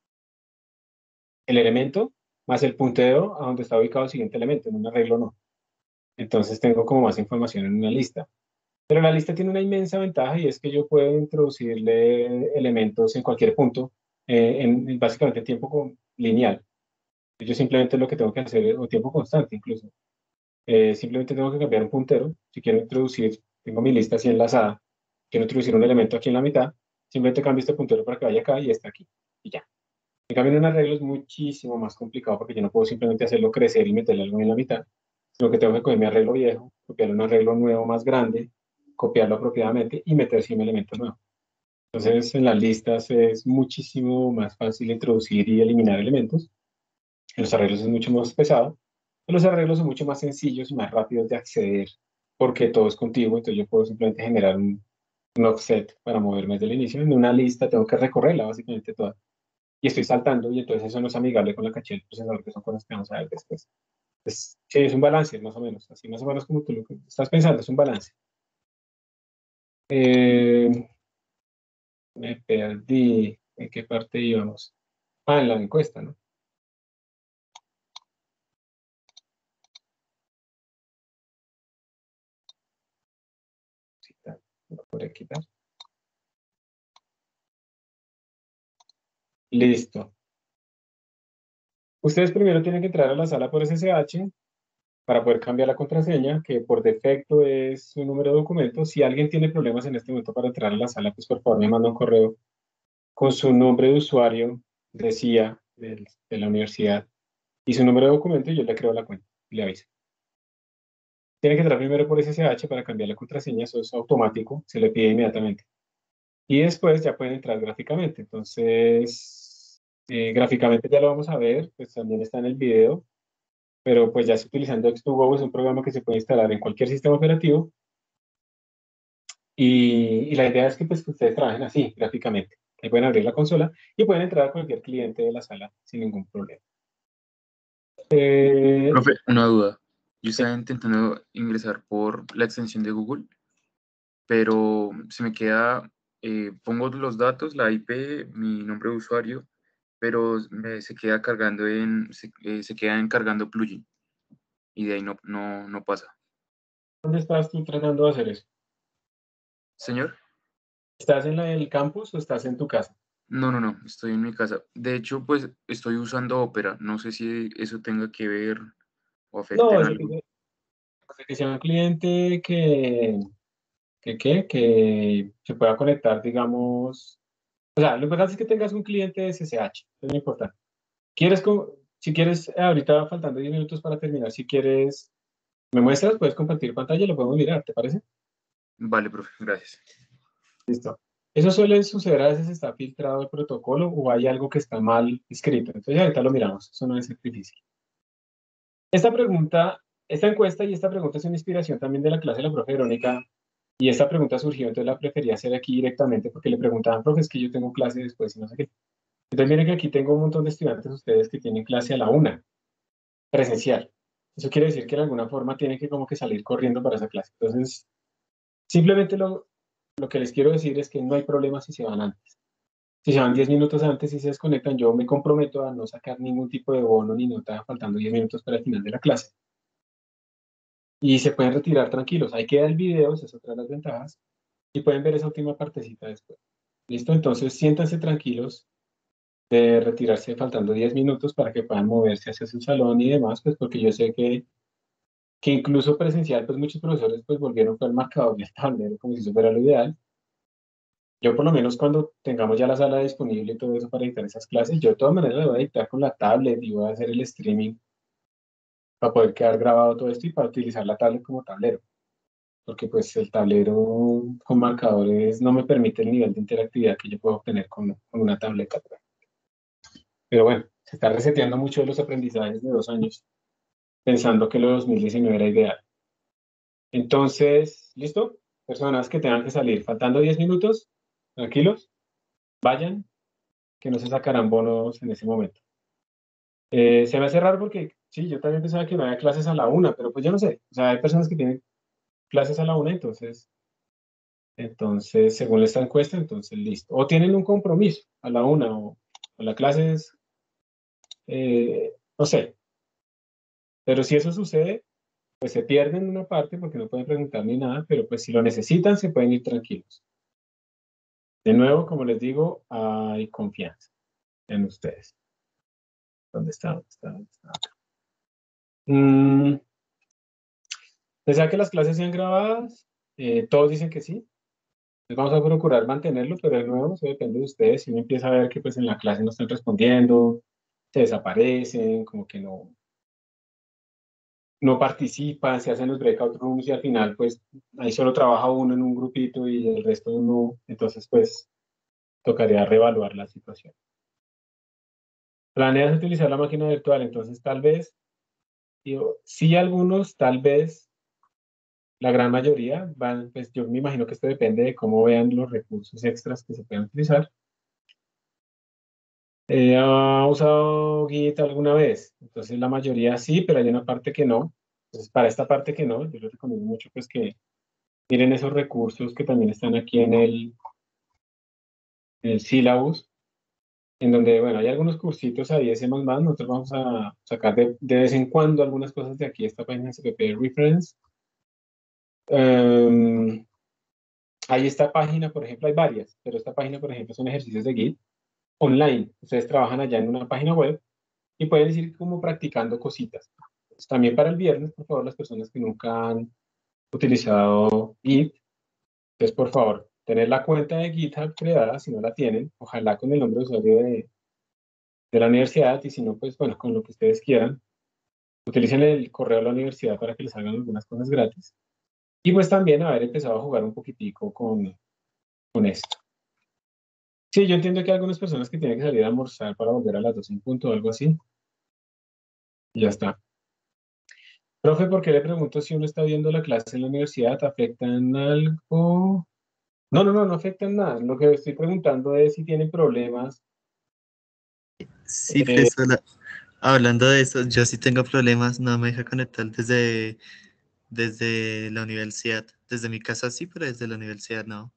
el elemento más el puntero a donde está ubicado el siguiente elemento. En un arreglo no. Entonces tengo como más información en una lista. Pero la lista tiene una inmensa ventaja y es que yo puedo introducirle elementos en cualquier punto, eh, en, en básicamente tiempo con- lineal. Yo simplemente lo que tengo que hacer es, o tiempo constante incluso, eh, simplemente tengo que cambiar un puntero. Si quiero introducir, tengo mi lista así enlazada, quiero introducir un elemento aquí en la mitad, simplemente cambio este puntero para que vaya acá y está aquí. Y ya. En cambio, en un arreglo es muchísimo más complicado porque yo no puedo simplemente hacerlo crecer y meterle algo en la mitad, sino que tengo que coger mi arreglo viejo, copiarle un arreglo nuevo más grande, copiarlo apropiadamente y meter sí un elemento nuevo. Entonces, en las listas es muchísimo más fácil introducir y eliminar elementos. En los arreglos es mucho más pesado. En los arreglos son mucho más sencillos y más rápidos de acceder porque todo es contiguo. Entonces, yo puedo simplemente generar un, un offset para moverme desde el inicio. En una lista tengo que recorrerla básicamente toda y estoy saltando y entonces eso no es amigable con la caché del procesador, que son cosas que vamos a ver después. Pues, sí, es un balance, más o menos, así más o menos como tú lo que estás pensando, es un balance. Eh, me perdí, ¿en qué parte íbamos? Ah, en la encuesta, ¿no? Sí, está, lo podré quitar. Listo. Ustedes primero tienen que entrar a la sala por S S H para poder cambiar la contraseña, que por defecto es un número de documento. Si alguien tiene problemas en este momento para entrar a la sala, pues por favor me manda un correo con su nombre de usuario, decía, de, de la universidad, y su número de documento y yo le creo la cuenta y le aviso. Tiene que entrar primero por S S H para cambiar la contraseña, eso es automático, se le pide inmediatamente. Y después ya pueden entrar gráficamente. Entonces, eh, gráficamente ya lo vamos a ver, pues también está en el video, pero pues ya es utilizando X dos Go, es un programa que se puede instalar en cualquier sistema operativo. Y, y la idea es que, pues, que ustedes trabajen así, gráficamente. Ahí pueden abrir la consola y pueden entrar a cualquier cliente de la sala sin ningún problema. Eh, Profe, una duda. Yo estaba intentando ingresar por la extensión de Google, pero se me queda, eh, pongo los datos, la I P, mi nombre de usuario, pero me, se queda cargando en, se, eh, se queda en cargando plugin y de ahí no, no, no pasa. ¿Dónde estás tú tratando de hacer eso? Señor, ¿Estás en la, el campus o estás en tu casa? no, no, no, estoy en mi casa. De hecho, pues estoy usando Opera. No sé si eso tenga que ver o afecte No, en yo algo. digo que sea un cliente que, que, que, que se pueda conectar, digamos. O sea, lo importante es que tengas un cliente de S S H, eso es lo importante. ¿Quieres, co- si quieres, ahorita faltando diez minutos para terminar, si quieres, me muestras, puedes compartir pantalla y lo podemos mirar, ¿te parece? Vale, profe, gracias. Listo. Eso suele suceder, a veces está filtrado el protocolo o hay algo que está mal escrito. Entonces ahorita lo miramos, eso no es difícil. Esta pregunta, esta encuesta y esta pregunta es una inspiración también de la clase de la profe Verónica y esta pregunta surgió, entonces la prefería hacer aquí directamente porque le preguntaban, profe, es que yo tengo clase después y no sé qué. Entonces miren que aquí tengo un montón de estudiantes ustedes que tienen clase a la una, presencial. Eso quiere decir que de alguna forma tienen que como que salir corriendo para esa clase. Entonces, simplemente lo, lo que les quiero decir es que no hay problema si se van antes. Si se van diez minutos antes y se desconectan, yo me comprometo a no sacar ningún tipo de bono ni nota faltando diez minutos para el final de la clase. Y se pueden retirar tranquilos. Ahí queda el video, esa es otra de las ventajas. Y pueden ver esa última partecita después. ¿Listo? Entonces siéntanse tranquilos de retirarse faltando diez minutos para que puedan moverse hacia su salón y demás, pues porque yo sé que, que incluso presencial, pues muchos profesores pues volvieron con el marcador del tablero como si eso fuera lo ideal. Yo por lo menos cuando tengamos ya la sala disponible y todo eso para dictar esas clases, yo de todas maneras lo voy a dictar con la tablet y voy a hacer el streaming para poder quedar grabado todo esto y para utilizar la tablet como tablero. Porque pues el tablero con marcadores no me permite el nivel de interactividad que yo puedo obtener con, con una tableta. Pero bueno, se está reseteando mucho de los aprendizajes de dos años, pensando que lo de dos mil diecinueve era ideal. Entonces, ¿listo? Personas que tengan que salir, faltando diez minutos, tranquilos, vayan, que no se sacarán bonos en ese momento. Eh, se me hace raro porque, sí, yo también pensaba que no había clases a la una, pero pues yo no sé. O sea, hay personas que tienen clases a la una, entonces, entonces, según esta encuesta, entonces listo. O tienen un compromiso a la una, o, o la clase es, eh, no sé. Pero si eso sucede, pues se pierden una parte porque no pueden preguntar ni nada, pero pues si lo necesitan se pueden ir tranquilos. De nuevo, como les digo, hay confianza en ustedes. ¿Dónde está? ¿Dónde está? ¿Dónde está? Mm, ¿Desea que las clases sean grabadas? Eh, todos dicen que sí. Entonces vamos a procurar mantenerlo, pero de nuevo, eso depende de ustedes. Si uno empieza a ver que pues en la clase no están respondiendo, se desaparecen, como que no, no participan, se hacen los breakout rooms y al final pues ahí solo trabaja uno en un grupito y el resto no, entonces pues tocaría reevaluar la situación. ¿Planeas utilizar la máquina virtual? Entonces tal vez, yo, sí algunos, tal vez la gran mayoría van, pues yo me imagino que esto depende de cómo vean los recursos extras que se pueden utilizar. Eh, ¿ha usado Git alguna vez? Entonces la mayoría sí, pero hay una parte que no. Entonces para esta parte que no, yo les recomiendo mucho pues que miren esos recursos que también están aquí en el, en el syllabus, en donde, bueno, hay algunos cursitos ahí, ese más más, nosotros vamos a sacar de, de vez en cuando algunas cosas de aquí, esta página C P P Reference. Um, hay esta página, por ejemplo, hay varias, pero esta página, por ejemplo, son ejercicios de Git online. Ustedes trabajan allá en una página web y pueden ir como practicando cositas. Pues también para el viernes, por favor, las personas que nunca han utilizado Git, entonces, por favor, tener la cuenta de GitHub creada, si no la tienen, ojalá con el nombre de usuario de, de la universidad, y si no, pues bueno, con lo que ustedes quieran. Utilicen el correo de la universidad para que les hagan algunas cosas gratis. Y pues también haber empezado a jugar un poquitico con, con esto. Sí, yo entiendo que hay algunas personas que tienen que salir a almorzar para volver a las dos en punto o algo así. Y ya está. Profe, ¿por qué le pregunto si uno está viendo la clase en la universidad? ¿Afecta en algo? No, no, no, no afecta en nada. Lo que estoy preguntando es si tienen problemas. Sí, Eh, pues hola. Hablando de eso, yo sí tengo problemas, no me deja conectar desde, desde la universidad. Desde mi casa sí, pero desde la universidad no.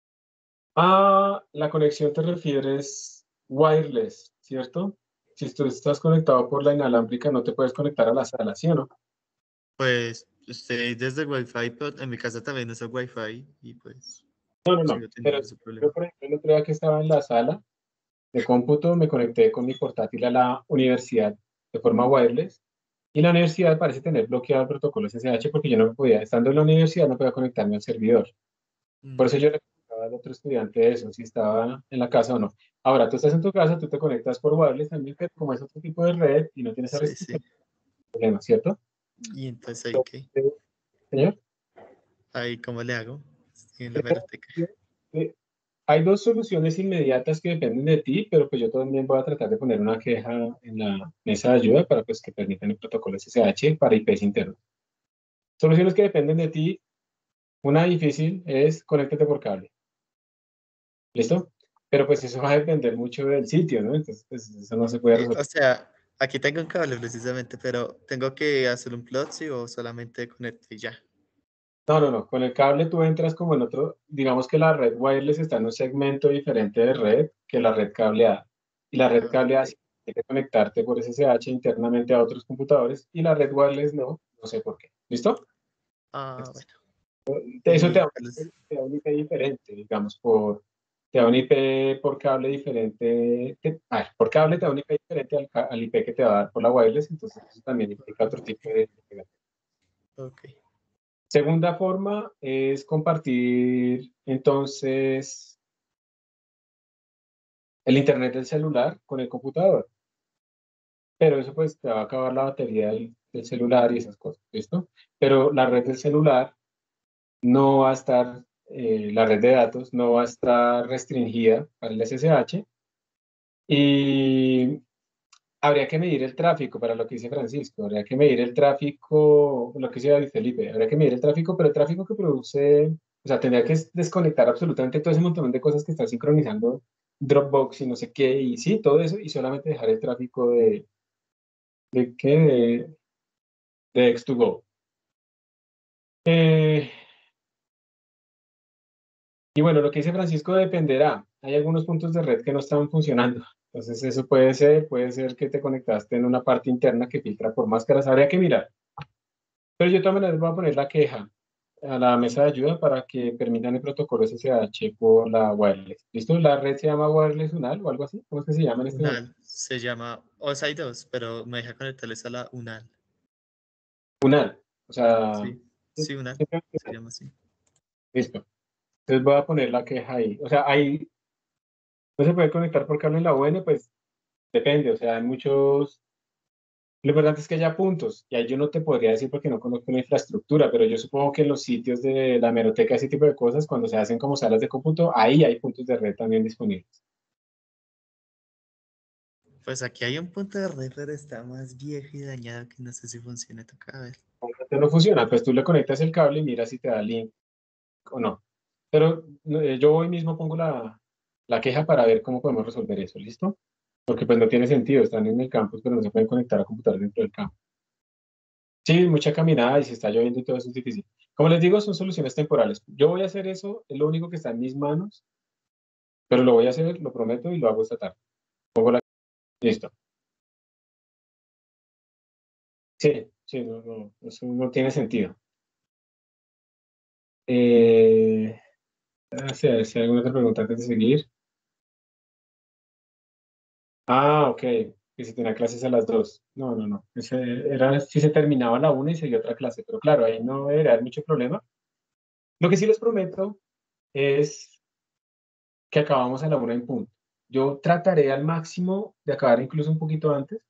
ah, la conexión te refieres wireless, ¿cierto? Si tú estás conectado por la inalámbrica, no te puedes conectar a la sala, ¿sí o no? Pues estoy desde el Wi-Fi, pero en mi casa también uso Wi-Fi y pues No, no, no. sigo teniendo Pero ese problema. yo, por ejemplo, el otro día que estaba en la sala de cómputo, me conecté con mi portátil a la universidad de forma wireless. Y la universidad parece tener bloqueado el protocolo S S H porque yo no podía, estando en la universidad, no podía conectarme al servidor. Por eso Mm, yo le preguntaba al otro estudiante eso, si estaba en la casa o no. Ahora, tú estás en tu casa, tú te conectas por wireless también, pero como es otro tipo de red y no tienes esa sí, sí. restricción, problema, ¿cierto? Y entonces ahí qué, Señor. ahí cómo le hago. Estoy en la biblioteca. Eh, Hay dos soluciones inmediatas que dependen de ti, pero pues yo también voy a tratar de poner una queja en la mesa de ayuda para pues que permitan el protocolo S S H para I Ps internos. Soluciones que dependen de ti. Una difícil es conéctate por cable. ¿Listo? Pero pues eso va a depender mucho del sitio, ¿no? Entonces, pues eso no se puede Eh, o resolver. sea, aquí tengo un cable precisamente, pero tengo que hacer un plot, sí, o solamente conecte y ya. No, no, no. Con el cable tú entras como en otro, digamos que la red wireless está en un segmento diferente de red que la red cableada. Y la red Ah, cableada ok. sí tiene que conectarte por S S H internamente a otros computadores y la red wireless no, no sé por qué. ¿Listo? Ah, bueno. Eso te ¿Y da, cuál es? te da un I P diferente, digamos, por, te da un I P por cable diferente. Te- a ver, por cable te da un I P diferente al, ca- al I P que te va a dar por la wireless, entonces eso también implica otro tipo de. Ok. Segunda forma es compartir entonces el internet del celular con el computador, pero eso pues te va a acabar la batería del, del celular y esas cosas, ¿listo? Pero la red del celular no va a estar, eh, la red de datos no va a estar restringida para el S S H y habría que medir el tráfico, para lo que dice Francisco, habría que medir el tráfico, lo que dice David Felipe, habría que medir el tráfico, pero el tráfico que produce, o sea, tendría que desconectar absolutamente todo ese montón de cosas que está sincronizando Dropbox y no sé qué, y sí, todo eso, y solamente dejar el tráfico de, de qué, de, de X dos Go. Eh, y bueno, lo que dice Francisco dependerá. Hay algunos puntos de red que no están funcionando. Entonces, eso puede ser, puede ser que te conectaste en una parte interna que filtra por máscaras. Habría que mirar. Pero yo de todas maneras voy a poner la queja a la mesa de ayuda para que permitan el protocolo S S H por la wireless. ¿Listo? La red se llama wireless unal o algo así. ¿Cómo es que se llama en este momento? Unal. Se llama, o sea, hay dos, pero me deja conectarles a la Unal. Unal. O sea, Sí, sí, Unal. Se llama así. listo. Entonces voy a poner la queja ahí. O sea, ahí no se puede conectar por cable en la U N, pues depende. O sea, hay muchos. Lo importante es que haya puntos. Y ahí yo no te podría decir porque no conozco la infraestructura, pero yo supongo que en los sitios de la hemeroteca, ese tipo de cosas, cuando se hacen como salas de cómputo, ahí hay puntos de red también disponibles. Pues aquí hay un punto de red, pero está más viejo y dañado que no sé si funciona. Toca ver. Cuando no funciona, pues tú le conectas el cable y miras si te da link o no. Pero eh, yo hoy mismo pongo la, la queja para ver cómo podemos resolver eso, ¿listo? Porque pues no tiene sentido, están en el campus, pero no se pueden conectar a computadores dentro del campus. Sí, mucha caminada y si está lloviendo y todo eso es difícil. Como les digo, son soluciones temporales. Yo voy a hacer eso, es lo único que está en mis manos, pero lo voy a hacer, lo prometo, y lo hago esta tarde. Pongo la... Listo. Sí, sí, no, no, eso no tiene sentido. Eh, si hay si hay alguna otra pregunta antes de seguir. Ah, ok. Que si tenía clases a las dos. No, no, no. Ese era si se terminaba a la una y seguía otra clase. Pero claro, ahí no debería haber mucho problema. Lo que sí les prometo es que acabamos a la una en punto. Yo trataré al máximo de acabar incluso un poquito antes,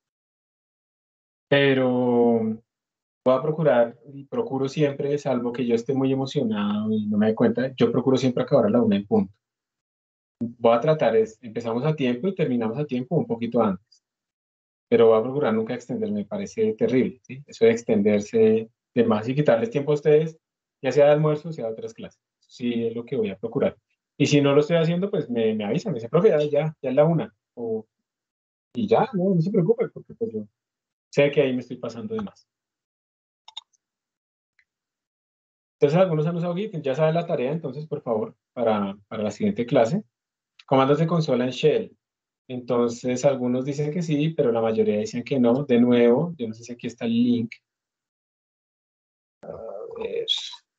pero voy a procurar y procuro siempre, salvo que yo esté muy emocionado y no me dé cuenta, yo procuro siempre acabar a la una en punto. Voy a tratar, es, empezamos a tiempo y terminamos a tiempo un poquito antes, pero voy a procurar nunca extenderme, me parece terrible, ¿sí? Eso de extenderse de más y quitarles tiempo a ustedes, ya sea de almuerzo, sea de otras clases. Sí, es lo que voy a procurar. Y si no lo estoy haciendo, pues me, me avisan, me dice, profe, ya, ya, ya es la una. O, y ya, no, no se preocupe, porque pues yo sé que ahí me estoy pasando de más. Entonces, algunos han usado Git, ya saben la tarea, entonces, por favor, para, para la siguiente clase. Comandos de consola en Shell. Entonces, algunos dicen que sí, pero la mayoría dicen que no. De nuevo, yo no sé si aquí está el link. A ver.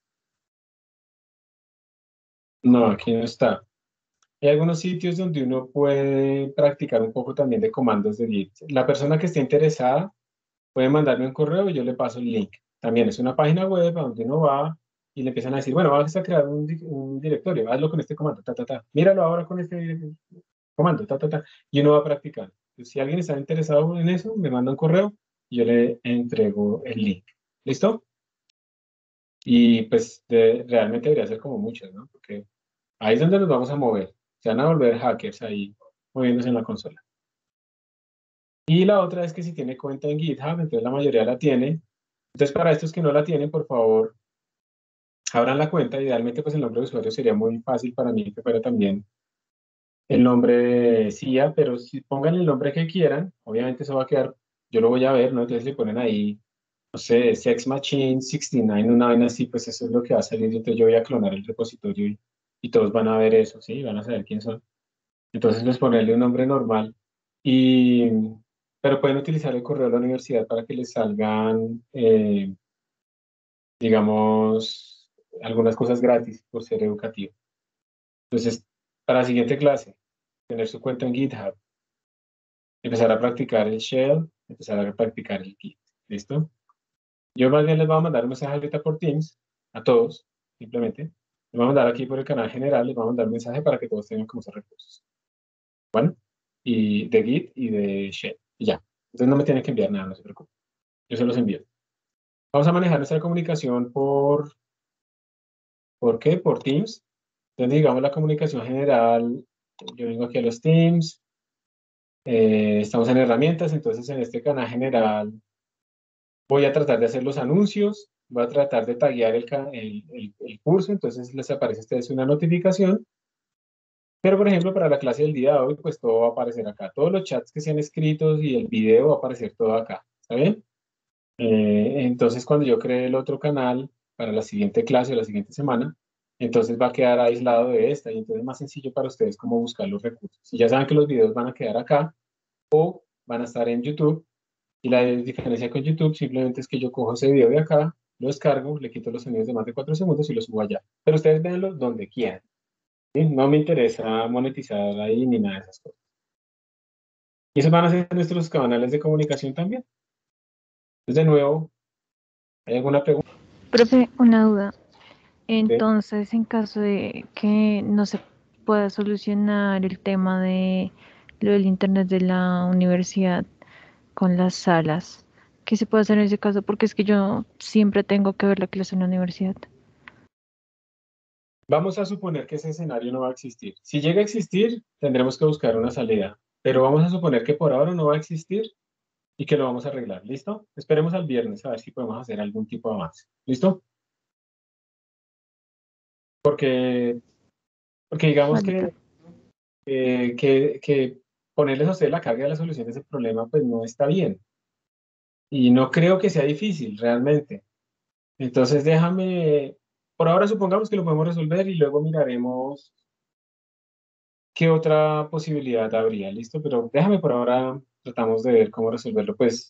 No, aquí no está. Hay algunos sitios donde uno puede practicar un poco también de comandos de Git. La persona que esté interesada puede mandarme un correo y yo le paso el link. También es una página web a donde uno va y le empiezan a decir, bueno, vas a crear un, di- un directorio, hazlo con este comando, ta, ta, ta. Míralo ahora con este comando, ta, ta, ta. Y uno va a practicar. Entonces, si alguien está interesado en eso, me manda un correo y yo le entrego el link. ¿Listo? Y pues de- realmente debería ser como muchas, ¿no? Porque ahí es donde nos vamos a mover. Se van a volver hackers ahí moviéndose en la consola. Y la otra es que si tiene cuenta en GitHub, entonces la mayoría la tiene. Entonces, para estos que no la tienen, por favor, abran la cuenta. Idealmente, pues el nombre de usuario sería muy fácil para mí que fuera también el nombre de C I A, pero si pongan el nombre que quieran, obviamente eso va a quedar, yo lo voy a ver, ¿no? Entonces le ponen ahí, no sé, Sex Machine sesenta y nueve, una vaina así, pues eso es lo que va a salir. Entonces yo voy a clonar el repositorio y, y todos van a ver eso, ¿sí? Van a saber quién son. Entonces les ponerle un nombre normal. Y, pero pueden utilizar el correo de la universidad para que les salgan, eh, digamos, algunas cosas gratis por ser educativo. Entonces, para la siguiente clase, tener su cuenta en GitHub, empezar a practicar el shell, empezar a practicar el Git. ¿Listo? Yo más bien les voy a mandar un mensaje ahorita por Teams, a todos, simplemente. Les voy a mandar aquí por el canal general, les voy a mandar un mensaje para que todos tengan como esos recursos. Bueno, y de Git y de shell. Y ya. Entonces no me tienen que enviar nada, no se preocupen. Yo se los envío. Vamos a manejar nuestra comunicación por, ¿por qué? Por Teams. Entonces, digamos, la comunicación general, yo vengo aquí a los Teams, eh, estamos en herramientas, entonces en este canal general voy a tratar de hacer los anuncios, voy a tratar de taguear el, el, el, el curso, entonces les aparece a ustedes una notificación. Pero, por ejemplo, para la clase del día de hoy, pues todo va a aparecer acá. Todos los chats que sean escritos y el video va a aparecer todo acá. ¿Está bien? Eh, entonces, cuando yo cree el otro canal para la siguiente clase o la siguiente semana, entonces va a quedar aislado de esta y entonces es más sencillo para ustedes cómo buscar los recursos. Si ya saben que los videos van a quedar acá o van a estar en YouTube, Y la diferencia con YouTube simplemente es que yo cojo ese video de acá, lo descargo, le quito los sonidos de más de cuatro segundos y lo subo allá. Pero ustedes véanlo donde quieran, ¿sí? No me interesa monetizar ahí ni nada de esas cosas. Y esos van a ser nuestros canales de comunicación también. Entonces, de nuevo, ¿hay alguna pregunta? Profe, una duda. Entonces, en caso de que no se pueda solucionar el tema de lo del internet de la universidad con las salas, ¿qué se puede hacer en ese caso? Porque es que yo siempre tengo que ver la clase en la universidad. Vamos a suponer que ese escenario no va a existir. Si llega a existir, tendremos que buscar una salida. Pero vamos a suponer que por ahora no va a existir y que lo vamos a arreglar. ¿Listo? Esperemos al viernes a ver si podemos hacer algún tipo de avance. ¿Listo? Porque, porque digamos Vale, que, profe. eh, que, que ponerles a ustedes la carga de la solución de ese problema, pues no está bien. Y no creo que sea difícil, realmente. Entonces déjame, por ahora supongamos que lo podemos resolver y luego miraremos qué otra posibilidad habría, ¿listo? Pero déjame por ahora, tratamos de ver cómo resolverlo. Pues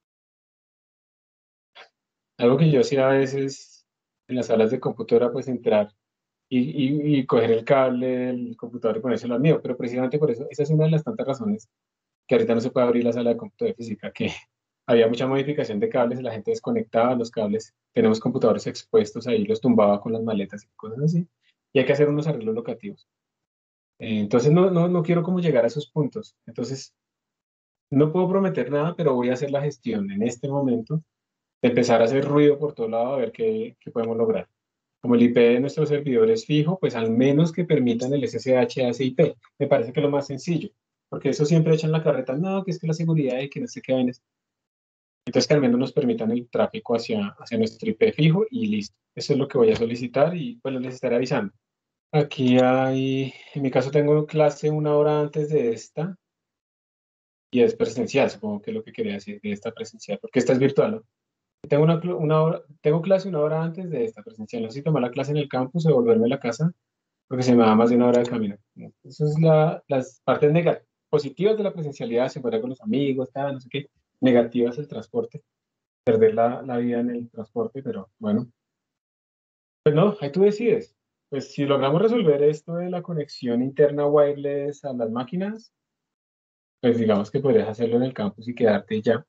algo que yo hacía a veces en las salas de computadora, pues entrar y, y, y coger el cable del computador y ponérselo al mío, pero precisamente por eso, esa es una de las tantas razones que ahorita no se puede abrir la sala de computadora física, que había mucha modificación de cables, la gente desconectaba los cables, tenemos computadores expuestos ahí, los tumbaba con las maletas y cosas así, y hay que hacer unos arreglos locativos. Eh, entonces no, no, no quiero como llegar a esos puntos. Entonces no puedo prometer nada, pero voy a hacer la gestión en este momento de empezar a hacer ruido por todo lado a ver qué, qué podemos lograr. Como el I P de nuestro servidor es fijo, pues al menos que permitan el S S H a ese I P. Me parece que es lo más sencillo, porque eso siempre echan la carreta, no, que es que la seguridad y que no sé qué vainas. Entonces que al menos nos permitan el tráfico hacia, hacia nuestro I P fijo y listo. Eso es lo que voy a solicitar y pues les estaré avisando. Aquí hay, en mi caso tengo clase una hora antes de esta y es presencial, supongo que es lo que quería decir de esta presencial, porque esta es virtual, ¿no? Tengo, una, cl- una hora, tengo clase una hora antes de esta presencial. No sé si tomar la clase en el campus o devolverme a la casa, porque se me da más de una hora de camino. Eso es la, las partes negativas. Positivas de la presencialidad, se puede con los amigos, tal, no sé qué. Negativas el transporte, perder la, la vida en el transporte, pero bueno. Pues no, ahí tú decides. Pues si logramos resolver esto de la conexión interna wireless a las máquinas, pues digamos que podrías hacerlo en el campus y quedarte ya.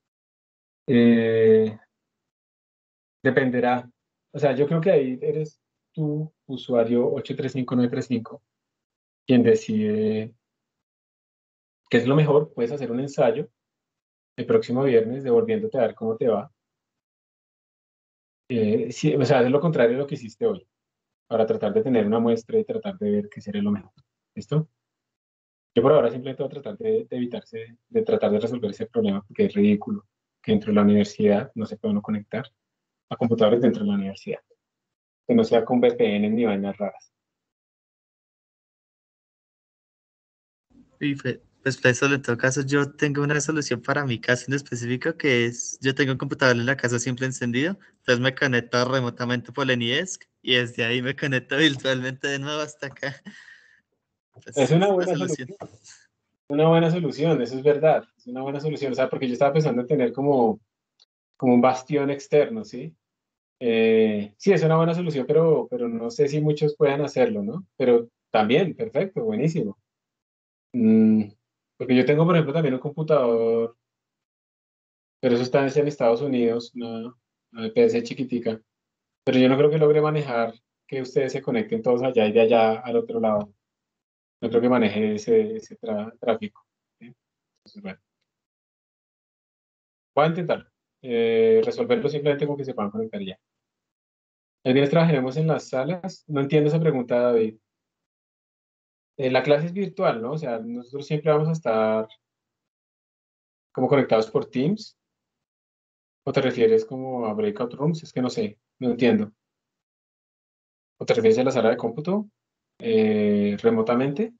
Eh, Dependerá. O sea, yo creo que ahí eres tu usuario ocho tres cinco nueve tres cinco quien decide qué es lo mejor. Puedes hacer un ensayo el próximo viernes devolviéndote a ver cómo te va. Eh, sí, o sea, es lo contrario de lo que hiciste hoy, para tratar de tener una muestra y tratar de ver qué sería lo mejor. ¿Listo? Yo por ahora simplemente voy a tratar de, de evitarse, de tratar de resolver ese problema, porque es ridículo que dentro de la universidad no se pueda uno conectar a computadores dentro de la universidad, que no sea con V P N ni vainas raras. Y fe- pues, pues, solo en todo caso yo tengo una solución para mi caso en específico, que es, yo tengo un computador en la casa siempre encendido, entonces me conecto remotamente por el AnyDesk y desde ahí me conecto virtualmente de nuevo hasta acá. Pues Es esa una es la buena solución. solución. Una buena solución, eso es verdad, es una buena solución, o sea, porque yo estaba pensando en tener como, como un bastión externo, ¿sí? Eh, sí, es una buena solución, pero, pero no sé si muchos puedan hacerlo, ¿no? Pero también, perfecto, buenísimo. Mm, porque yo tengo, por ejemplo, también un computador, pero eso está en Estados Unidos, una, una P C chiquitica, pero yo no creo que logre manejar que ustedes se conecten todos allá y de allá al otro lado. No creo que maneje ese, ese tra- tráfico. ¿Sí? Entonces, bueno. Voy a intentar eh, resolverlo simplemente con que se puedan conectar ya. El viernes trabajaremos en las salas. No entiendo esa pregunta, David. Eh, la clase es virtual, ¿no? O sea, nosotros siempre vamos a estar como conectados por Teams. ¿O te refieres como a breakout rooms? Es que no sé, no entiendo. ¿O te refieres a la sala de cómputo eh, remotamente?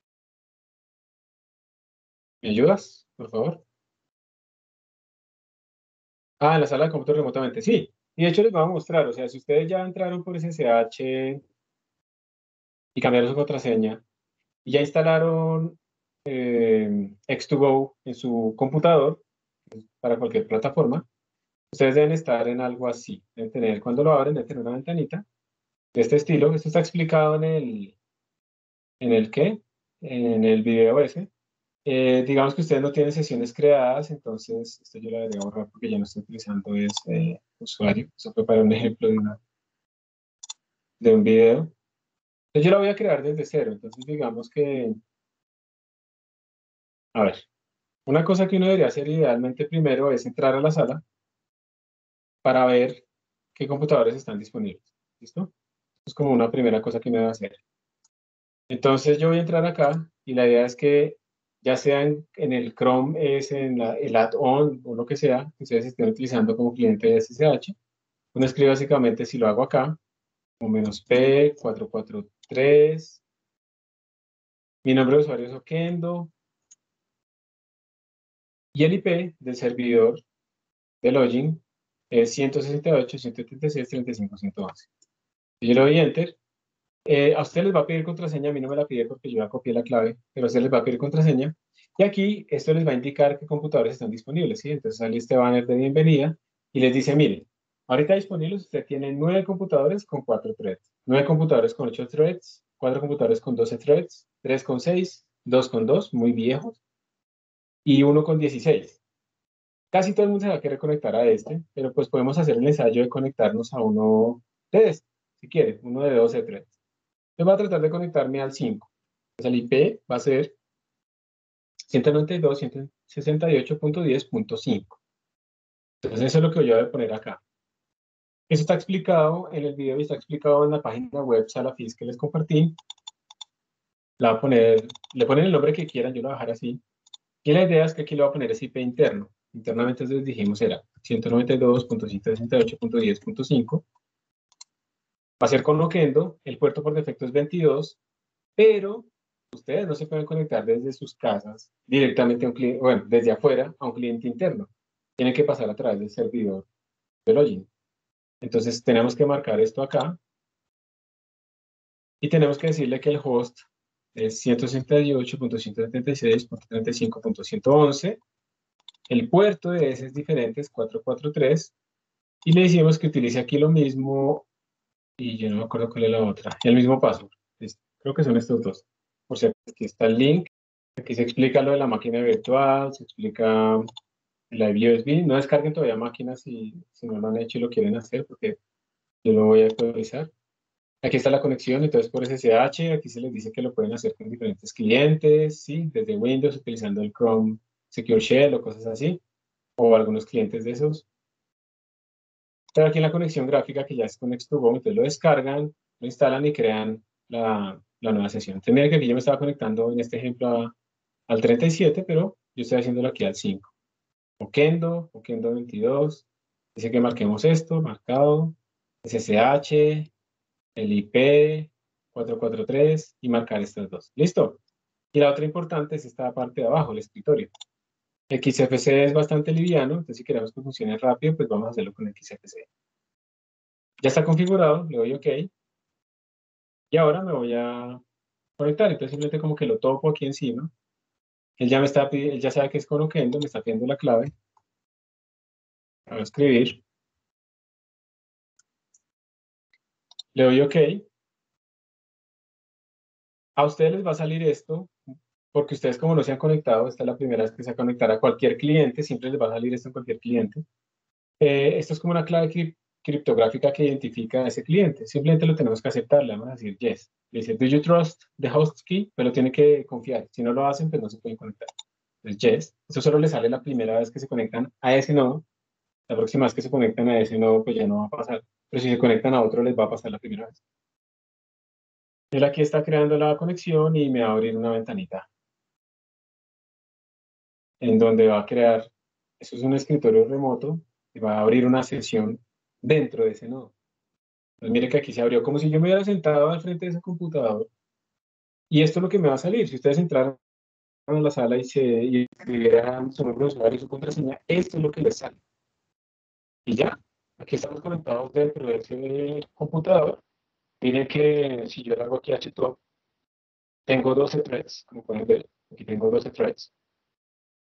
¿Me ayudas, por favor? Ah, en la sala de cómputo remotamente, sí. Y de hecho les voy a mostrar, o sea, si ustedes ya entraron por S S H y cambiaron su contraseña, y ya instalaron eh, X dos Go en su computador, para cualquier plataforma. Ustedes deben estar en algo así, deben tener, cuando lo abren, deben tener una ventanita de este estilo. Esto está explicado en el, ¿en el qué? En el video ese. Eh, digamos que ustedes no tienen sesiones creadas, entonces esto yo lo debería borrar porque ya no estoy utilizando ese usuario. Eso fue para un ejemplo de, una, de un video. Entonces yo la voy a crear desde cero. Entonces digamos que, a ver, una cosa que uno debería hacer idealmente primero es entrar a la sala para ver qué computadores están disponibles. ¿Listo? Es como una primera cosa que uno debe hacer. Entonces yo voy a entrar acá y la idea es que ya sea en, en el Chrome, es en la, el add-on o lo que sea que ustedes estén utilizando como cliente de S S H, uno escribe básicamente, si lo hago acá, como menos P cuatro cuatro tres, mi nombre de usuario es Oquendo, y el I P del servidor de login es ciento sesenta y ocho punto ciento setenta y seis punto treinta y cinco punto ciento once. Y yo le doy Enter. Eh, a usted les va a pedir contraseña, a mí no me la pide porque yo ya copié la clave, pero a usted les va a pedir contraseña. Y aquí esto les va a indicar qué computadores están disponibles, ¿sí? Entonces sale este banner de bienvenida y les dice, mire, ahorita disponibles usted tiene nueve computadores con cuatro threads, nueve computadores con ocho threads, cuatro computadores con doce threads, tres con seis, dos con dos, muy viejos, y uno con dieciséis. Casi todo el mundo se va a querer conectar a este, pero pues podemos hacer el ensayo de conectarnos a uno de este, si quiere, uno de doce threads. Yo voy a tratar de conectarme al cinco. Entonces el I P va a ser ciento noventa y dos punto ciento sesenta y ocho punto diez punto cinco. Entonces eso es lo que yo voy a poner acá. Eso está explicado en el video y está explicado en la página web Salafis que les compartí. La voy a poner, le ponen el nombre que quieran, yo lo voy a dejar así. Y la idea es que aquí le voy a poner ese I P interno. Internamente les dijimos era ciento noventa y dos punto ciento sesenta y ocho punto diez punto cinco. Va a ser con Loquendo, el puerto por defecto es veintidós, pero ustedes no se pueden conectar desde sus casas directamente a un cliente, bueno, desde afuera a un cliente interno. Tienen que pasar a través del servidor de login. Entonces tenemos que marcar esto acá y tenemos que decirle que el host es ciento sesenta y ocho punto ciento setenta y seis punto treinta y cinco punto ciento once. El puerto de ese es diferente, es cuatrocientos cuarenta y tres. Y le decimos que utilice aquí lo mismo, y yo no me acuerdo cuál es la otra, el mismo password. Creo que son estos dos. Por cierto, aquí está el link. Aquí se explica lo de la máquina virtual, se explica la U S B. No descarguen todavía máquinas si, si no lo han hecho y lo quieren hacer, porque yo lo voy a actualizar. Aquí está la conexión, entonces por S S H, aquí se les dice que lo pueden hacer con diferentes clientes, ¿sí? Desde Windows, utilizando el Chrome Secure Shell o cosas así, o algunos clientes de esos. Pero aquí en la conexión gráfica, que ya es con Next to Go, entonces lo descargan, lo instalan y crean la, la nueva sesión. Entonces, miren que aquí yo me estaba conectando en este ejemplo a, al treinta y siete, pero yo estoy haciéndolo aquí al cinco. Oquendo, Oquendo veintidós, dice que marquemos esto, marcado, S S H, el I P, cuatrocientos cuarenta y tres y marcar estos dos. ¿Listo? Y la otra importante es esta parte de abajo, el escritorio. X F C es bastante liviano, entonces si queremos que funcione rápido, pues vamos a hacerlo con X F C. Ya está configurado, le doy OK. Y ahora me voy a conectar, entonces simplemente como que lo toco aquí encima. Él ya me está pidiendo, él ya sabe que es con Oquendo, me está pidiendo la clave. Voy a escribir. Le doy OK. A ustedes les va a salir esto, porque ustedes como no se han conectado, esta es la primera vez que se va a conectar a cualquier cliente, siempre les va a salir esto en cualquier cliente. Eh, esto es como una clave cri criptográfica que identifica a ese cliente. Simplemente lo tenemos que aceptar, le vamos a decir yes. Le dice, do you trust the host key? Pero tiene que confiar. Si no lo hacen, pues no se pueden conectar. Entonces, yes. Eso solo le sale la primera vez que se conectan a ese nodo. La próxima vez que se conectan a ese nodo, pues ya no va a pasar. Pero si se conectan a otro, les va a pasar la primera vez. Él aquí está creando la conexión y me va a abrir una ventanita en donde va a crear, eso es un escritorio remoto, y va a abrir una sesión dentro de ese nodo. Entonces mire que aquí se abrió como si yo me hubiera sentado al frente de ese computador. Y esto es lo que me va a salir. Si ustedes entraran a la sala y se y escribieran su nombre de usuario y su contraseña, esto es lo que les sale. Y ya, aquí estamos conectados dentro de ese computador. Miren que si yo le hago aquí htop, tengo doce threads, como pueden ver. Aquí tengo doce threads.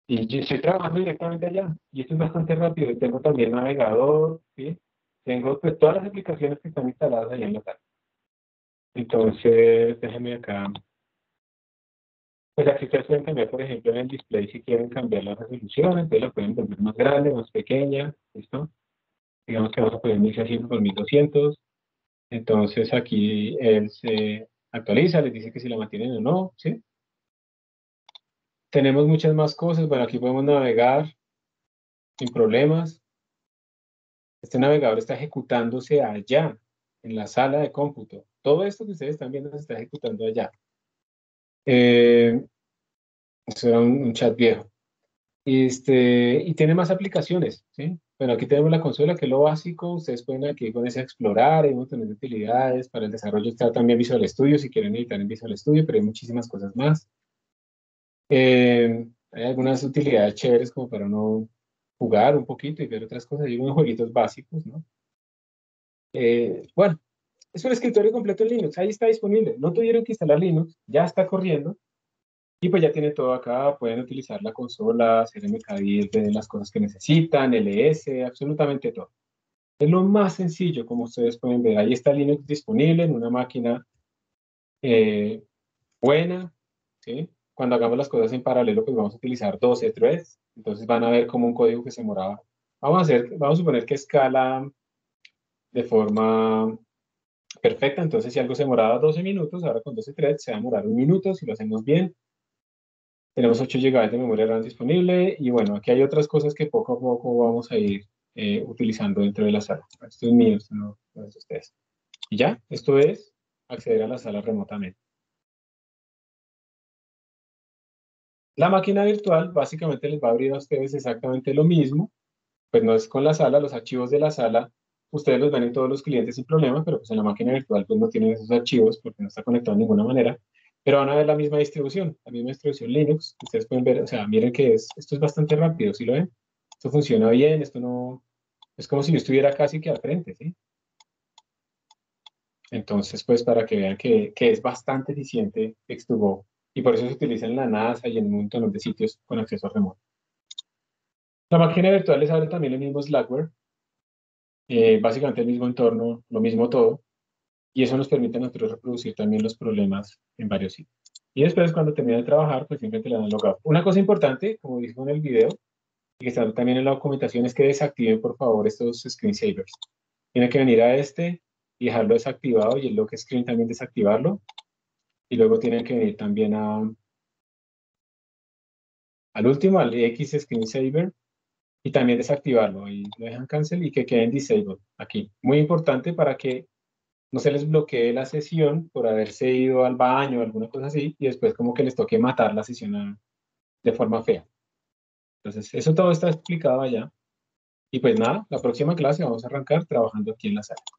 Y yo estoy trabajando directamente allá. Y esto es bastante rápido. Y tengo también navegador, ¿sí? Tengo pues, todas las aplicaciones que están instaladas allá en la sala. Entonces, déjenme acá. Pues aquí ustedes pueden cambiar, por ejemplo, en el display si quieren cambiar la resolución, entonces la pueden volver más grande, más pequeña, ¿listo? Digamos que vamos a poner mil seiscientos por mil doscientos. Entonces aquí él se actualiza, les dice que si la mantienen o no, ¿sí? Tenemos muchas más cosas. Bueno, aquí podemos navegar sin problemas. Este navegador está ejecutándose allá, en la sala de cómputo. Todo esto que ustedes están viendo se está ejecutando allá. Eh, esto era un, un chat viejo. Este, y tiene más aplicaciones, ¿sí? Bueno, aquí tenemos la consola, que es lo básico. Ustedes pueden aquí ponerse a explorar, hay un montón de utilidades. Para el desarrollo está también Visual Studio, si quieren editar en Visual Studio, pero hay muchísimas cosas más. Eh, hay algunas utilidades chéveres como para uno jugar un poquito y ver otras cosas. Hay unos jueguitos básicos, ¿no? Eh, bueno, es un escritorio completo en Linux. Ahí está disponible. No tuvieron que instalar Linux, ya está corriendo. Y pues ya tiene todo acá. Pueden utilizar la consola, hacer M K diez de las cosas que necesitan, L S, absolutamente todo. Es lo más sencillo, como ustedes pueden ver. Ahí está Linux disponible en una máquina eh, buena, ¿sí? Cuando hagamos las cosas en paralelo, pues vamos a utilizar doce threads. Entonces van a ver como un código que se demoraba. Vamos a hacer, vamos a suponer que escala de forma perfecta. Entonces, si algo se demoraba doce minutos, ahora con doce threads se va a demorar un minuto si lo hacemos bien. Tenemos ocho gigabytes de memoria RAM disponible. Y bueno, aquí hay otras cosas que poco a poco vamos a ir eh, utilizando dentro de la sala. Esto es mío, esto no, no es de ustedes. Y ya, esto es acceder a la sala remotamente. La máquina virtual básicamente les va a abrir a ustedes exactamente lo mismo. Pues no es con la sala, los archivos de la sala, ustedes los ven en todos los clientes sin problema, pero pues en la máquina virtual pues no tienen esos archivos porque no está conectado de ninguna manera, pero van a ver la misma distribución, la misma distribución Linux. Ustedes pueden ver, o sea, miren que es, esto es bastante rápido, ¿sí lo ven? Esto funciona bien, esto no, es como si yo estuviera casi que al frente, ¿sí? Entonces, pues para que vean que, que es bastante eficiente X dos Go, y por eso se utiliza en la NASA y en un montón de sitios con acceso remoto. La máquina virtual les abre también el mismo Slackware, eh, básicamente el mismo entorno, lo mismo todo, y eso nos permite a nosotros reproducir también los problemas en varios sitios. Y después, cuando termina de trabajar, pues simplemente le dan logout. Una cosa importante, como dijo en el video, y que está también en la documentación, es que desactiven, por favor, estos screensavers. Tiene que venir a este y dejarlo desactivado, y el lock screen también desactivarlo, y luego tienen que venir también a, al último, al X screensaver, y también desactivarlo, y lo dejan cancel y que quede en disable aquí. Muy importante para que no se les bloquee la sesión por haberse ido al baño o alguna cosa así, y después como que les toque matar la sesión a, de forma fea. Entonces, eso todo está explicado allá. Y pues nada, la próxima clase vamos a arrancar trabajando aquí en la sala.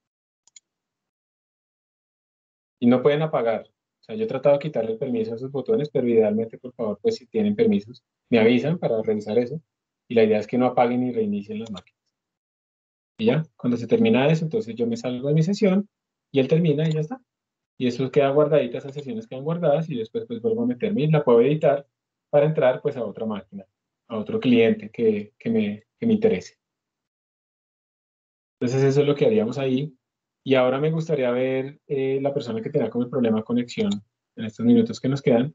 Y no pueden apagar. O sea, yo he tratado de quitarle el permiso a esos botones, pero idealmente, por favor, pues si tienen permisos, me avisan para revisar eso. Y la idea es que no apaguen ni reinicien las máquinas. Y ya, cuando se termina eso, entonces yo me salgo de mi sesión y él termina y ya está. Y eso queda guardadita, esas sesiones quedan guardadas y después pues vuelvo a meterme y la puedo editar para entrar pues a otra máquina, a otro cliente que, que, me, que me interese. Entonces eso es lo que haríamos ahí. Y ahora me gustaría ver eh, la persona que tenga como el problema de conexión en estos minutos que nos quedan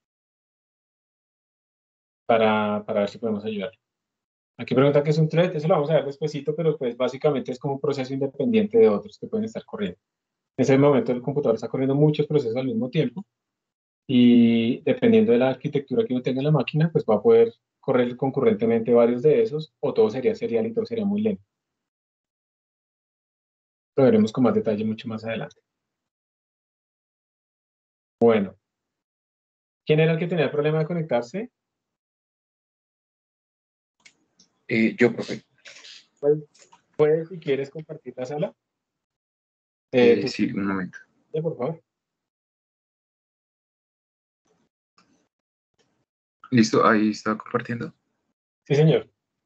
para, para ver si podemos ayudar. Aquí pregunta qué es un thread, eso lo vamos a ver despuesito, pero pues básicamente es como un proceso independiente de otros que pueden estar corriendo. En ese momento el computador está corriendo muchos procesos al mismo tiempo, y dependiendo de la arquitectura que uno tenga en la máquina, pues va a poder correr concurrentemente varios de esos, o todo sería serial y todo sería muy lento. Lo veremos con más detalle mucho más adelante. Bueno, ¿quién era el que tenía el problema de conectarse? Eh, yo, profe. Pues, puedes, si quieres, compartir la sala. Eh, Eh, tú, sí, un momento. por favor. Listo, ahí está compartiendo. Sí, señor.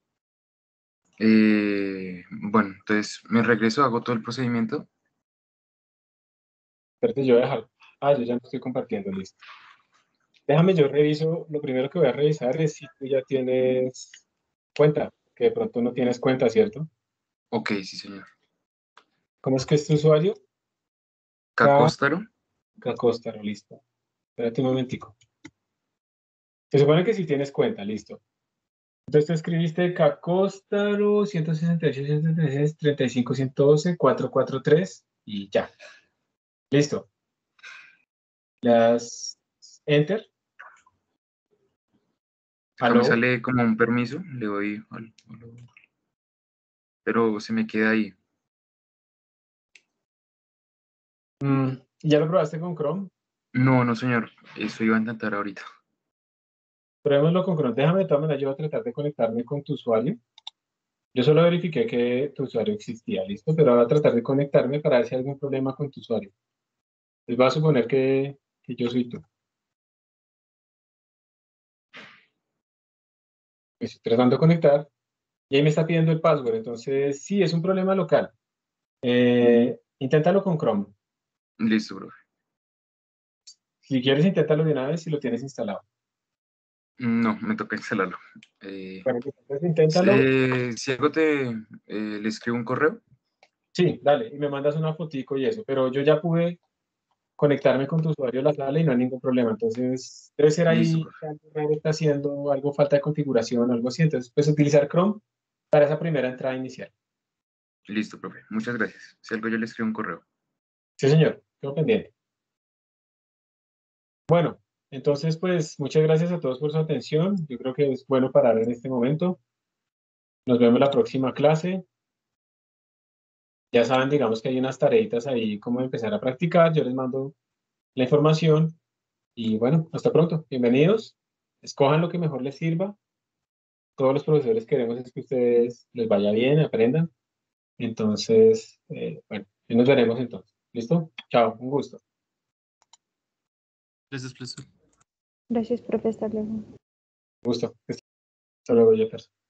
Eh, bueno, entonces me regreso, hago todo el procedimiento. Espérate, yo voy a dejar. Ah, yo ya no estoy compartiendo, listo. Déjame, yo reviso, lo primero que voy a revisar es si tú ya tienes cuenta, que de pronto no tienes cuenta, ¿cierto? Ok, sí, señor. ¿Cómo es que es tu usuario? K. Cacóstaro. Cacóstaro, listo. Espérate un momentico. Se supone que si tienes cuenta, listo. Entonces tú escribiste Cacóstaro ciento sesenta y ocho, ciento treinta y seis, treinta y cinco, ciento doce, cuatrocientos cuarenta y tres y ya. Listo. Le das Enter. Acá me ¿Aló? sale como un permiso, le doy al- al- pero se me queda ahí. Mm, ¿ya lo probaste con Chrome? No, no, señor. Eso iba a intentar ahorita. Probémoslo con Chrome. Déjame de todas maneras, yo voy a tratar de conectarme con tu usuario. Yo solo verifiqué que tu usuario existía, listo, pero ahora voy a tratar de conectarme para ver si hay algún problema con tu usuario. Les voy a suponer que, que yo soy tú. Me estoy tratando de conectar y ahí me está pidiendo el password. Entonces, sí, es un problema local. Eh, inténtalo con Chrome. Listo, profe. Si quieres, inténtalo de una vez si lo tienes instalado. No, me toca instalarlo. Eh, Bueno, entonces inténtalo. eh, si algo te eh, le escribo un correo. Sí, dale, y me mandas una fotico y eso. Pero yo ya pude conectarme con tu usuario a la sala y no hay ningún problema. Entonces, debe ser Listo, ahí profe. que algo raro está haciendo, algo falta de configuración, algo así. Entonces, puedes utilizar Chrome para esa primera entrada inicial. Listo, profe. Muchas gracias. Si algo yo le escribo un correo. Sí, señor, quedo pendiente. Bueno, entonces, pues, muchas gracias a todos por su atención. Yo creo que es bueno parar en este momento. Nos vemos en la próxima clase. Ya saben, digamos que hay unas tareitas ahí, como empezar a practicar. Yo les mando la información y bueno, hasta pronto. Bienvenidos. Escojan lo que mejor les sirva. Todos los profesores queremos es que ustedes les vaya bien, aprendan. Entonces, eh, bueno, y nos veremos entonces. ¿Listo? Chao, un gusto. Gracias, profesor. Gracias, profe. Hasta luego. Un gusto. Hasta luego, Jefferson.